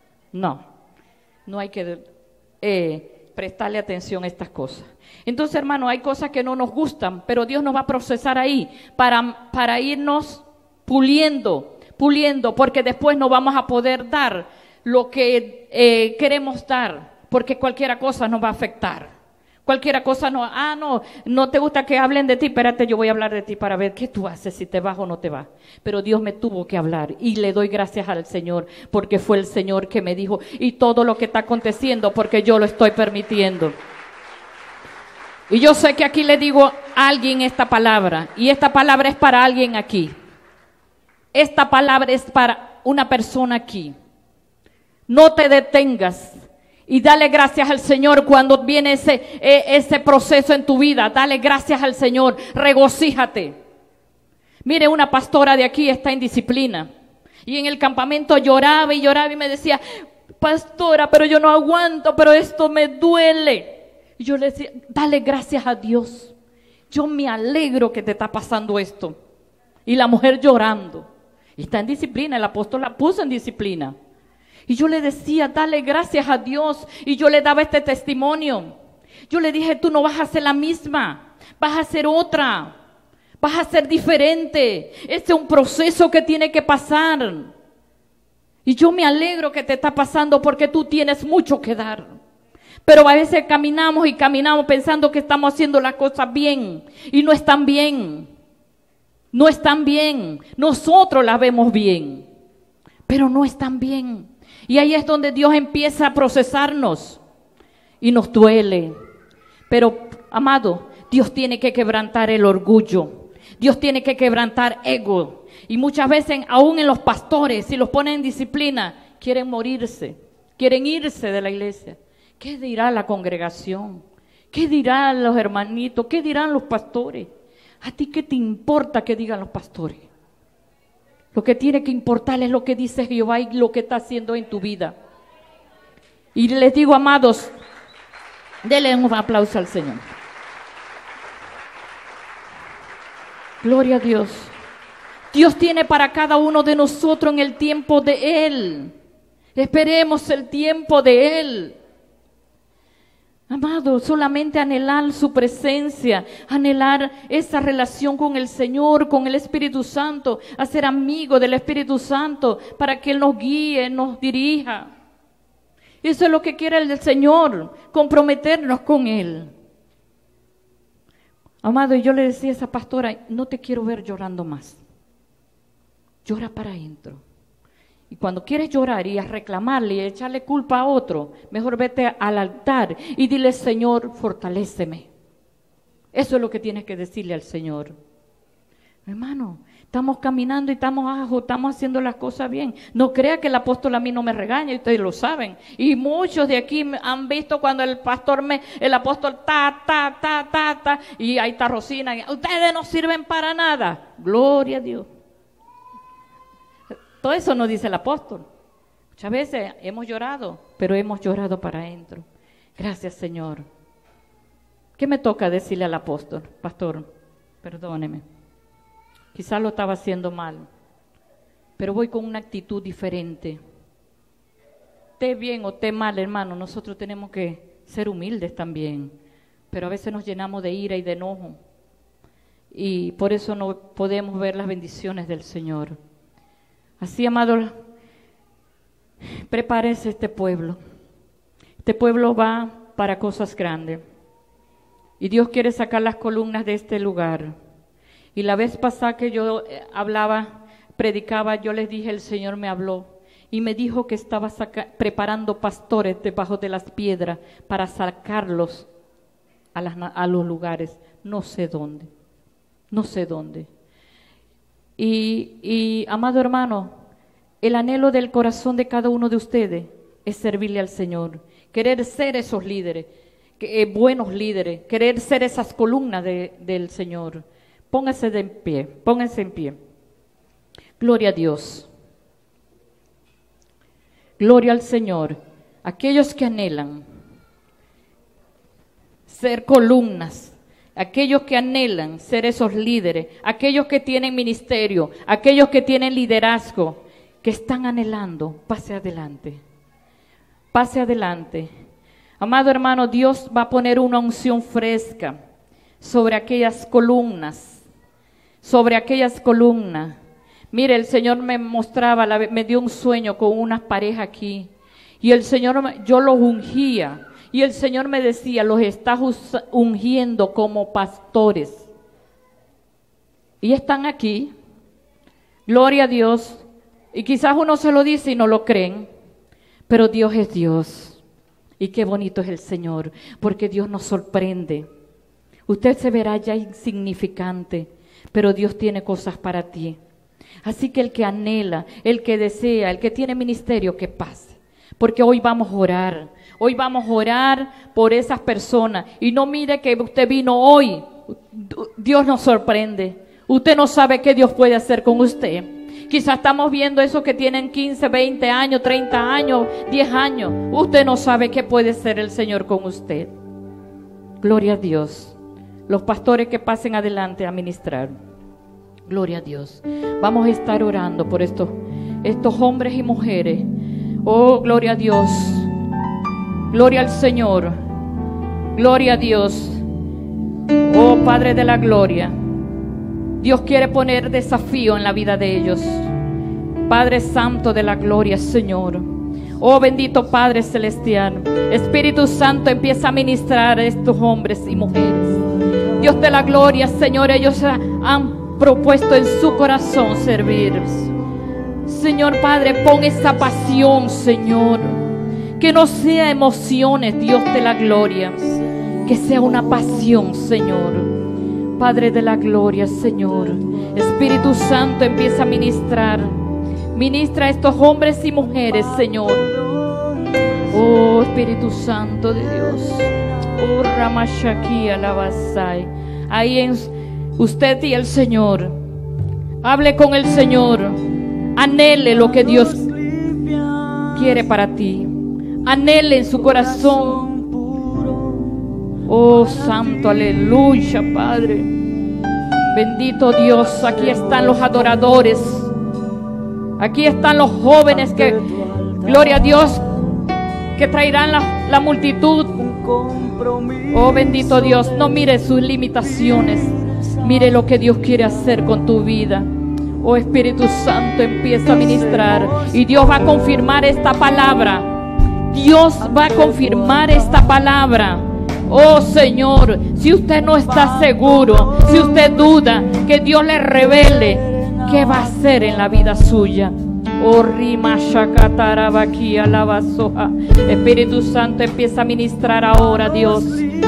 No hay que prestarle atención a estas cosas. Entonces, hermano, hay cosas que no nos gustan, pero Dios nos va a procesar ahí para irnos puliendo, porque después no vamos a poder dar lo que queremos dar, porque cualquier cosa nos va a afectar. Cualquier cosa no te gusta que hablen de ti, espérate, yo voy a hablar de ti para ver qué tú haces, si te vas o no te vas. Pero Dios me tuvo que hablar y le doy gracias al Señor, porque fue el Señor que me dijo, y todo lo que está aconteciendo porque yo lo estoy permitiendo. Y yo sé que aquí le digo a alguien esta palabra, y esta palabra es para alguien aquí. Esta palabra es para una persona aquí. No te detengas y dale gracias al Señor cuando viene ese proceso en tu vida. Dale gracias al Señor, regocíjate. Mire, una pastora de aquí está en disciplina y en el campamento lloraba y me decía, pastora, pero yo no aguanto, pero esto me duele. Y yo le decía, dale gracias a Dios. Yo me alegro que te está pasando esto. Y la mujer llorando. Y está en disciplina, el apóstol la puso en disciplina. Y yo le decía, dale gracias a Dios. Y yo le daba este testimonio. Yo le dije, tú no vas a ser la misma, vas a ser otra. Vas a ser diferente. Este es un proceso que tiene que pasar. Y yo me alegro que te está pasando porque tú tienes mucho que dar. Pero a veces caminamos pensando que estamos haciendo las cosas bien y no están bien. No están bien. Nosotros las vemos bien, pero no están bien. Y ahí es donde Dios empieza a procesarnos y nos duele. Pero, amado, Dios tiene que quebrantar el orgullo. Dios tiene que quebrantar ego. Y muchas veces, aún en los pastores, si los ponen en disciplina, quieren morirse, quieren irse de la iglesia. ¿Qué dirá la congregación? ¿Qué dirán los hermanitos? ¿Qué dirán los pastores? ¿A ti qué te importa que digan los pastores? Lo que tiene que importar es lo que dice Jehová y lo que está haciendo en tu vida. Y les digo, amados, denle un aplauso al Señor. Gloria a Dios. Dios tiene para cada uno de nosotros en el tiempo de Él. Esperemos el tiempo de Él. Amado, solamente anhelar su presencia, anhelar esa relación con el Señor, con el Espíritu Santo, a ser amigo del Espíritu Santo para que Él nos guíe, nos dirija. Eso es lo que quiere el Señor, comprometernos con Él. Amado, y yo le decía a esa pastora, no te quiero ver llorando más. Llora para adentro. Y cuando quieres llorar y a reclamarle y a echarle culpa a otro, mejor vete al altar y dile, Señor, fortaléceme. Eso es lo que tienes que decirle al Señor. Hermano, estamos caminando y estamos haciendo las cosas bien. No crea que el apóstol a mí no me regaña, y ustedes lo saben. Y muchos de aquí han visto cuando el apóstol y ahí está Rosina. Ustedes no sirven para nada. Gloria a Dios. Todo eso nos dice el apóstol. Muchas veces hemos llorado, pero hemos llorado para adentro. Gracias, Señor. ¿Qué me toca decirle al apóstol? Pastor, perdóneme. Quizás lo estaba haciendo mal, pero voy con una actitud diferente. Esté bien o esté mal, hermano, nosotros tenemos que ser humildes también. Pero a veces nos llenamos de ira y de enojo. Y por eso no podemos ver las bendiciones del Señor. Así, amado, prepárese este pueblo. Este pueblo va para cosas grandes. Y Dios quiere sacar las columnas de este lugar. Y la vez pasada que yo predicaba, yo les dije, el Señor me habló. Y me dijo que estaba preparando pastores debajo de las piedras para sacarlos a los lugares. No sé dónde. No sé dónde. Y amado hermano, el anhelo del corazón de cada uno de ustedes es servirle al Señor, querer ser esos líderes, buenos líderes, querer ser esas columnas del Señor. Póngase en pie, pónganse en pie. Gloria a Dios. Gloria al Señor. Aquellos que anhelan ser columnas, aquellos que anhelan ser esos líderes, aquellos que tienen ministerio, aquellos que tienen liderazgo, que están anhelando, pase adelante. Pase adelante. Amado hermano, Dios va a poner una unción fresca sobre aquellas columnas, sobre aquellas columnas. Mire, el Señor me me dio un sueño con una pareja aquí, y el Señor, yo los ungía. Y el Señor me decía, los estás ungiendo como pastores. Y están aquí, gloria a Dios. Y quizás uno se lo dice y no lo creen, pero Dios es Dios. Y qué bonito es el Señor, porque Dios nos sorprende. Usted se verá ya insignificante, pero Dios tiene cosas para ti. Así que el que anhela, el que desea, el que tiene ministerio, que pase. Porque hoy vamos a orar. Hoy vamos a orar por esas personas. Y no mire que usted vino hoy. Dios nos sorprende. Usted no sabe qué Dios puede hacer con usted. Quizás estamos viendo esos que tienen 15, 20 años, 30 años, 10 años. Usted no sabe qué puede hacer el Señor con usted. Gloria a Dios. Los pastores que pasen adelante a ministrar. Gloria a Dios. Vamos a estar orando por estos hombres y mujeres. Oh, gloria a Dios. Gloria al Señor. Gloria a Dios. Oh, Padre de la gloria. Dios quiere poner desafío en la vida de ellos. Padre Santo de la gloria, Señor. Oh, bendito Padre Celestial. Espíritu Santo, empieza a ministrar a estos hombres y mujeres. Dios de la gloria, Señor, ellos han propuesto en su corazón servir. Señor Padre, pon esa pasión, Señor. Que no sea emociones, Dios de la gloria. Que sea una pasión, Señor. Padre de la gloria, Señor. Espíritu Santo, empieza a ministrar. Ministra a estos hombres y mujeres, Señor. Oh, Espíritu Santo de Dios. Oh, Ramashaki Alabasai. Ahí en usted y el Señor. Hable con el Señor. Anhele lo que Dios quiere para ti. Anhele en su corazón. Oh, santo, aleluya, Padre. Bendito Dios, aquí están los adoradores. Aquí están los jóvenes que, gloria a Dios, que traerán la multitud. Oh, bendito Dios, no mire sus limitaciones. Mire lo que Dios quiere hacer con tu vida. Oh, Espíritu Santo, empieza a ministrar. Y Dios va a confirmar esta palabra. Dios va a confirmar esta palabra. Oh Señor, si usted no está seguro, si usted duda, que Dios le revele qué va a hacer en la vida suya. Oh Rima Shakatarabaki Alabasoja. Espíritu Santo, empieza a ministrar ahora, Dios.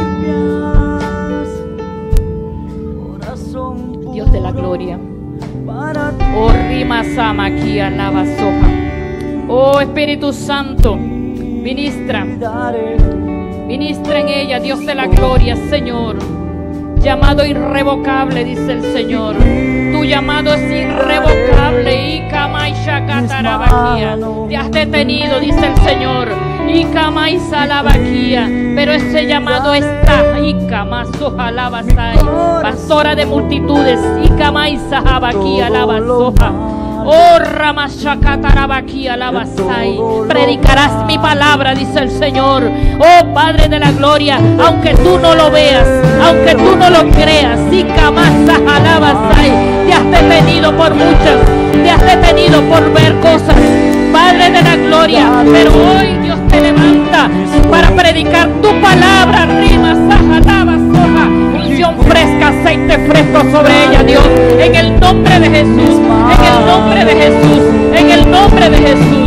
Dios de la gloria. Oh Rima Samaki Alabasoja. Oh Espíritu Santo, ministra. Ministra en ella, Dios de la gloria, Señor. Llamado irrevocable, dice el Señor. Tu llamado es irrevocable. Ikamai Shakatarabakia. Te has detenido, dice el Señor. Ikamai Salabakia. Pero ese llamado está. Ikamai Sojalabasai. Pastora de multitudes. Ikamai Sahabakia Labasoja. Oh, Ramashakatarabaki Alabasai. Predicarás mi palabra, dice el Señor. Oh, Padre de la gloria, aunque tú no lo veas, aunque tú no lo creas, si Kamasa Alabasai, te has detenido por muchas, te has detenido por ver cosas, Padre de la gloria, pero hoy Dios te levanta para predicar tu palabra. Rima Sajalabasai. Unción fresca, aceite fresco sobre ella, Dios, en el nombre de Jesús, en el nombre de Jesús, en el nombre de Jesús.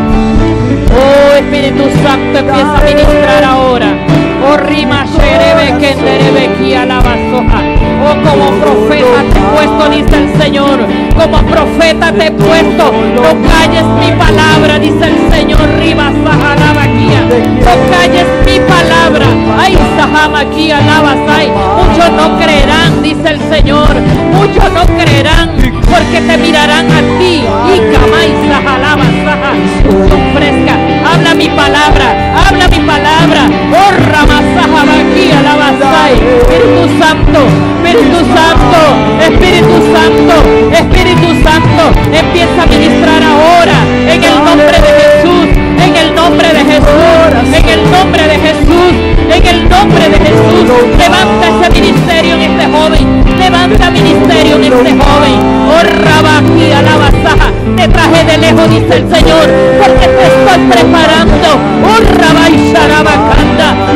Oh, Espíritu Santo, empieza a ministrar ahora. Oh, Rima Sherebe Kenderebe Kialabasoja. Oh, como profeta te he puesto, dice el Señor. Como profeta te he puesto. No calles mi palabra, dice el Señor. Rima Sahalabakia. No calles mi palabra. Ay, Sahamakia Labasai. Muchos no creerán, dice el Señor. Muchos no creerán porque te mirarán a ti. Y Kamai Sahalabasaja. Fresca. Habla mi palabra. Habla mi palabra. Oh, Ramasahabakia Labasai. Espíritu Santo. Espíritu Santo, Espíritu Santo, Espíritu Santo, empieza a ministrar ahora en el nombre de Jesús, en el nombre de Jesús, en el nombre de Jesús, en el nombre de Jesús. Levanta ese ministerio en este joven, levanta ministerio en este joven. Oh, Rabaki Alabasaja, te traje de lejos, dice el Señor, porque te estoy preparando. Oh, Rabai Sharabakanda,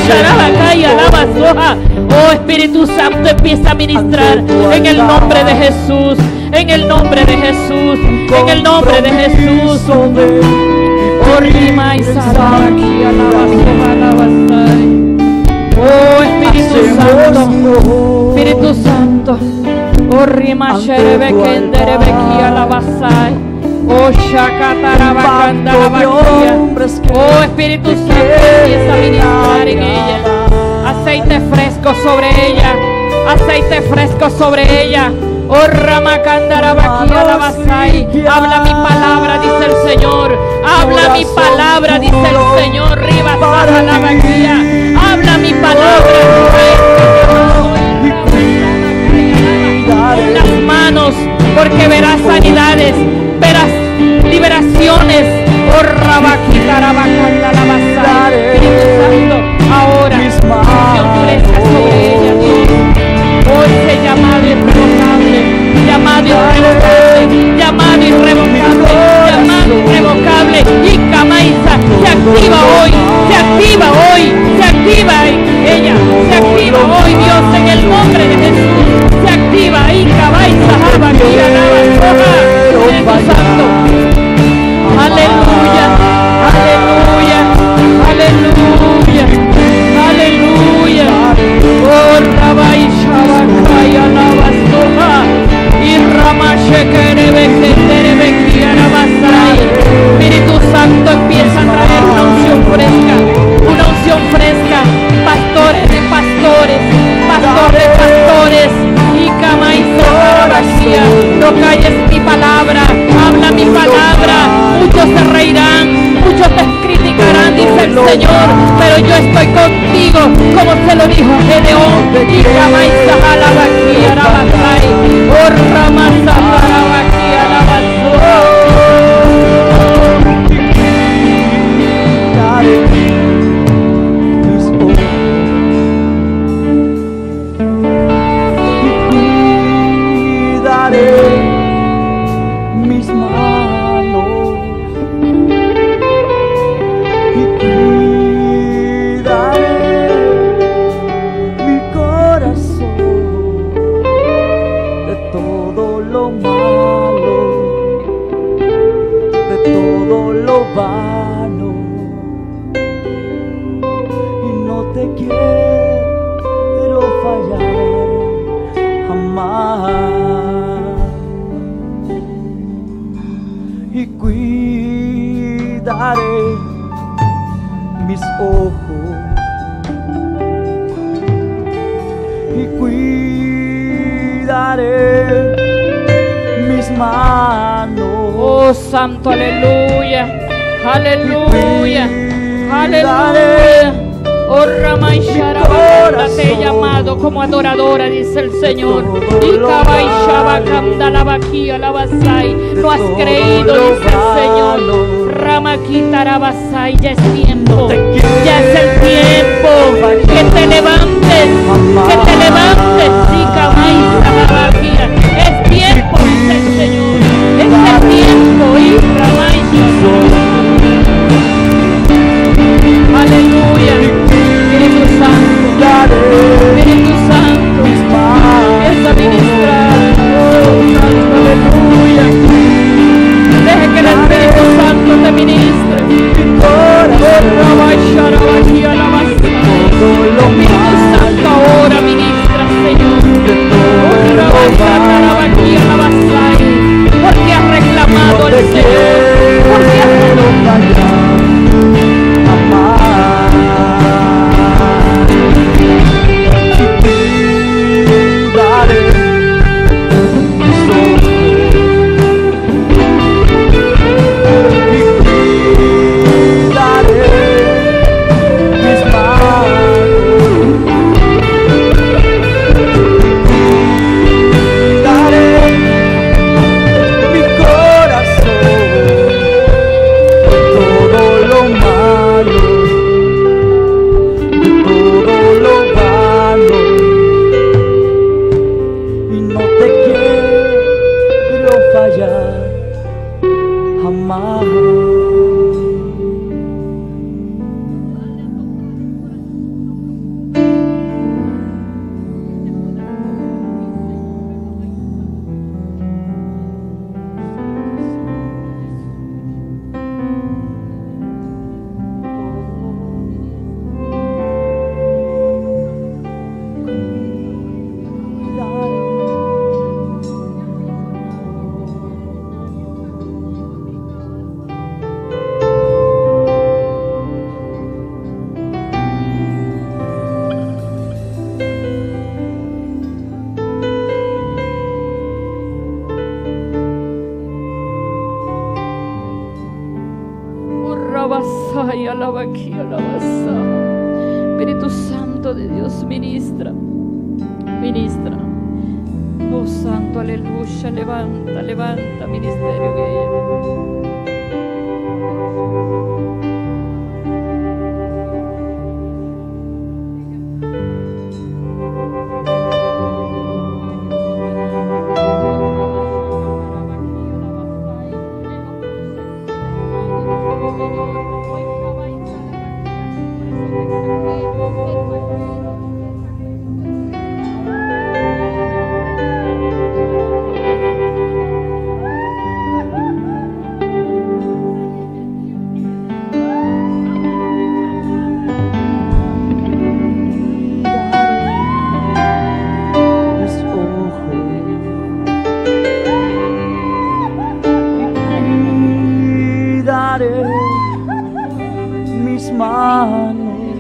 Oh Espíritu Santo, empieza a ministrar en el nombre de Jesús, en el nombre de Jesús, en el nombre de Jesús. Oh Rima y Sarabaki, oh Espíritu Santo, Espíritu Santo. Oh Rima Sherebekendebeki alabasai. Oh Shakatarabakandarabakia. Oh Espíritu Santo, empieza a ministrar en ella. Aceite fresco sobre ella, aceite fresco sobre ella. Oh Ramakandarabakia alabasai. Habla mi palabra, dice el Señor. Habla mi palabra, dice el Señor. Ribasarabakia. Habla mi palabra. Con las manos, porque verás sanidades, verás liberaciones. Oh Rabakitarabakandalabasai. Espíritu Santo, ahora unción fresca sobre ella, Dios. Oh ese llamado irrevocable, llamado irrevocable, llamado irrevocable, llamado irrevocable. Y Camaisa se activa hoy, se activa hoy, se activa ella, se activa hoy, Dios, en el nombre de Jesús. Se activa y Camaisa, Espíritu Santo. Aleluya, aleluya, aleluya, aleluya. Oh Rabai Shabakaya Lavasoha y Ramashekerebeki Arabasai. Espíritu Santo, empieza a traer una unción fresca, pastores de pastores, pastores de pastores. Y Camaisa Arabasía, no calles mi palabra, habla mi palabra. Muchos se reirán, muchos te criticarán, dice el Señor, pero yo estoy contigo, como se lo dijo a Gedeón. Y Camaisa Alabaki Arabasai, oh Ramasa Arabaki Arabasai. Oh Santo, aleluya, aleluya, aleluya. Oh Ramay Sharabakanda, te he llamado como adoradora, dice el Señor. Y Kabay Shabakandalabaki alabasai. No has creído, dice el Señor. Ramakitarabasai, ya es tiempo, ya es el tiempo que te levantes, que te levantes. Y Kabay Shabakandalabaki, es tiempo, dice el Señor. Es el tiempo, y Ramay aleluya. Espíritu Santo, Espíritu Santo, empieza a ministrar. Oh Santo, aleluya. Deja que el Espíritu Santo te ministre. Espíritu Santo, ahora ministra, Señor. Porque has reclamado al Señor, porque has Ay, alaba aquí, alabasa. Espíritu Santo de Dios, ministra. Ministra. Oh Santo, aleluya. Levanta, levanta, ministerio de ella. Mis manos,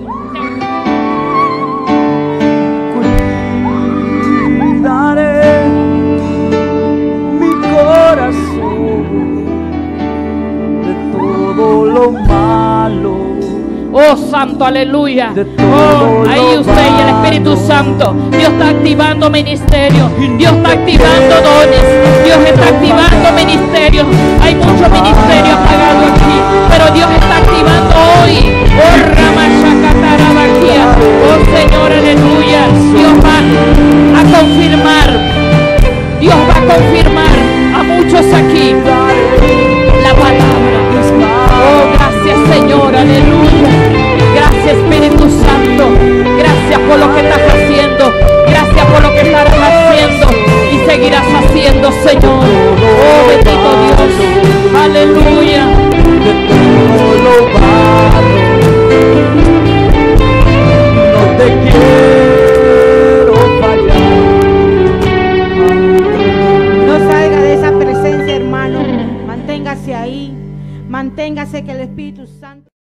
cuidaré mi corazón de todo lo malo. Oh Santo, aleluya. Oh, ahí usted y el Espíritu Santo. Dios está activando ministerio. Dios está activando dones. Dios está activando ministerios. Hay mucho ministerio apagado aquí, pero Dios está activando hoy. Oh Ramashakatarabakia. Oh Señor, aleluya. Dios va a confirmar. Dios va a confirmar a muchos aquí la palabra. Oh, gracias Señor, aleluya. Gracias Espíritu Santo. Gracias por lo que estás haciendo. Gracias por lo que estarás haciendo y seguirás haciendo, Señor. Oh, bendito Dios. Aleluya. De todo lo malo, no te quiero fallar. No salga de esa presencia, hermano. Manténgase ahí. Manténgase, que el Espíritu Santo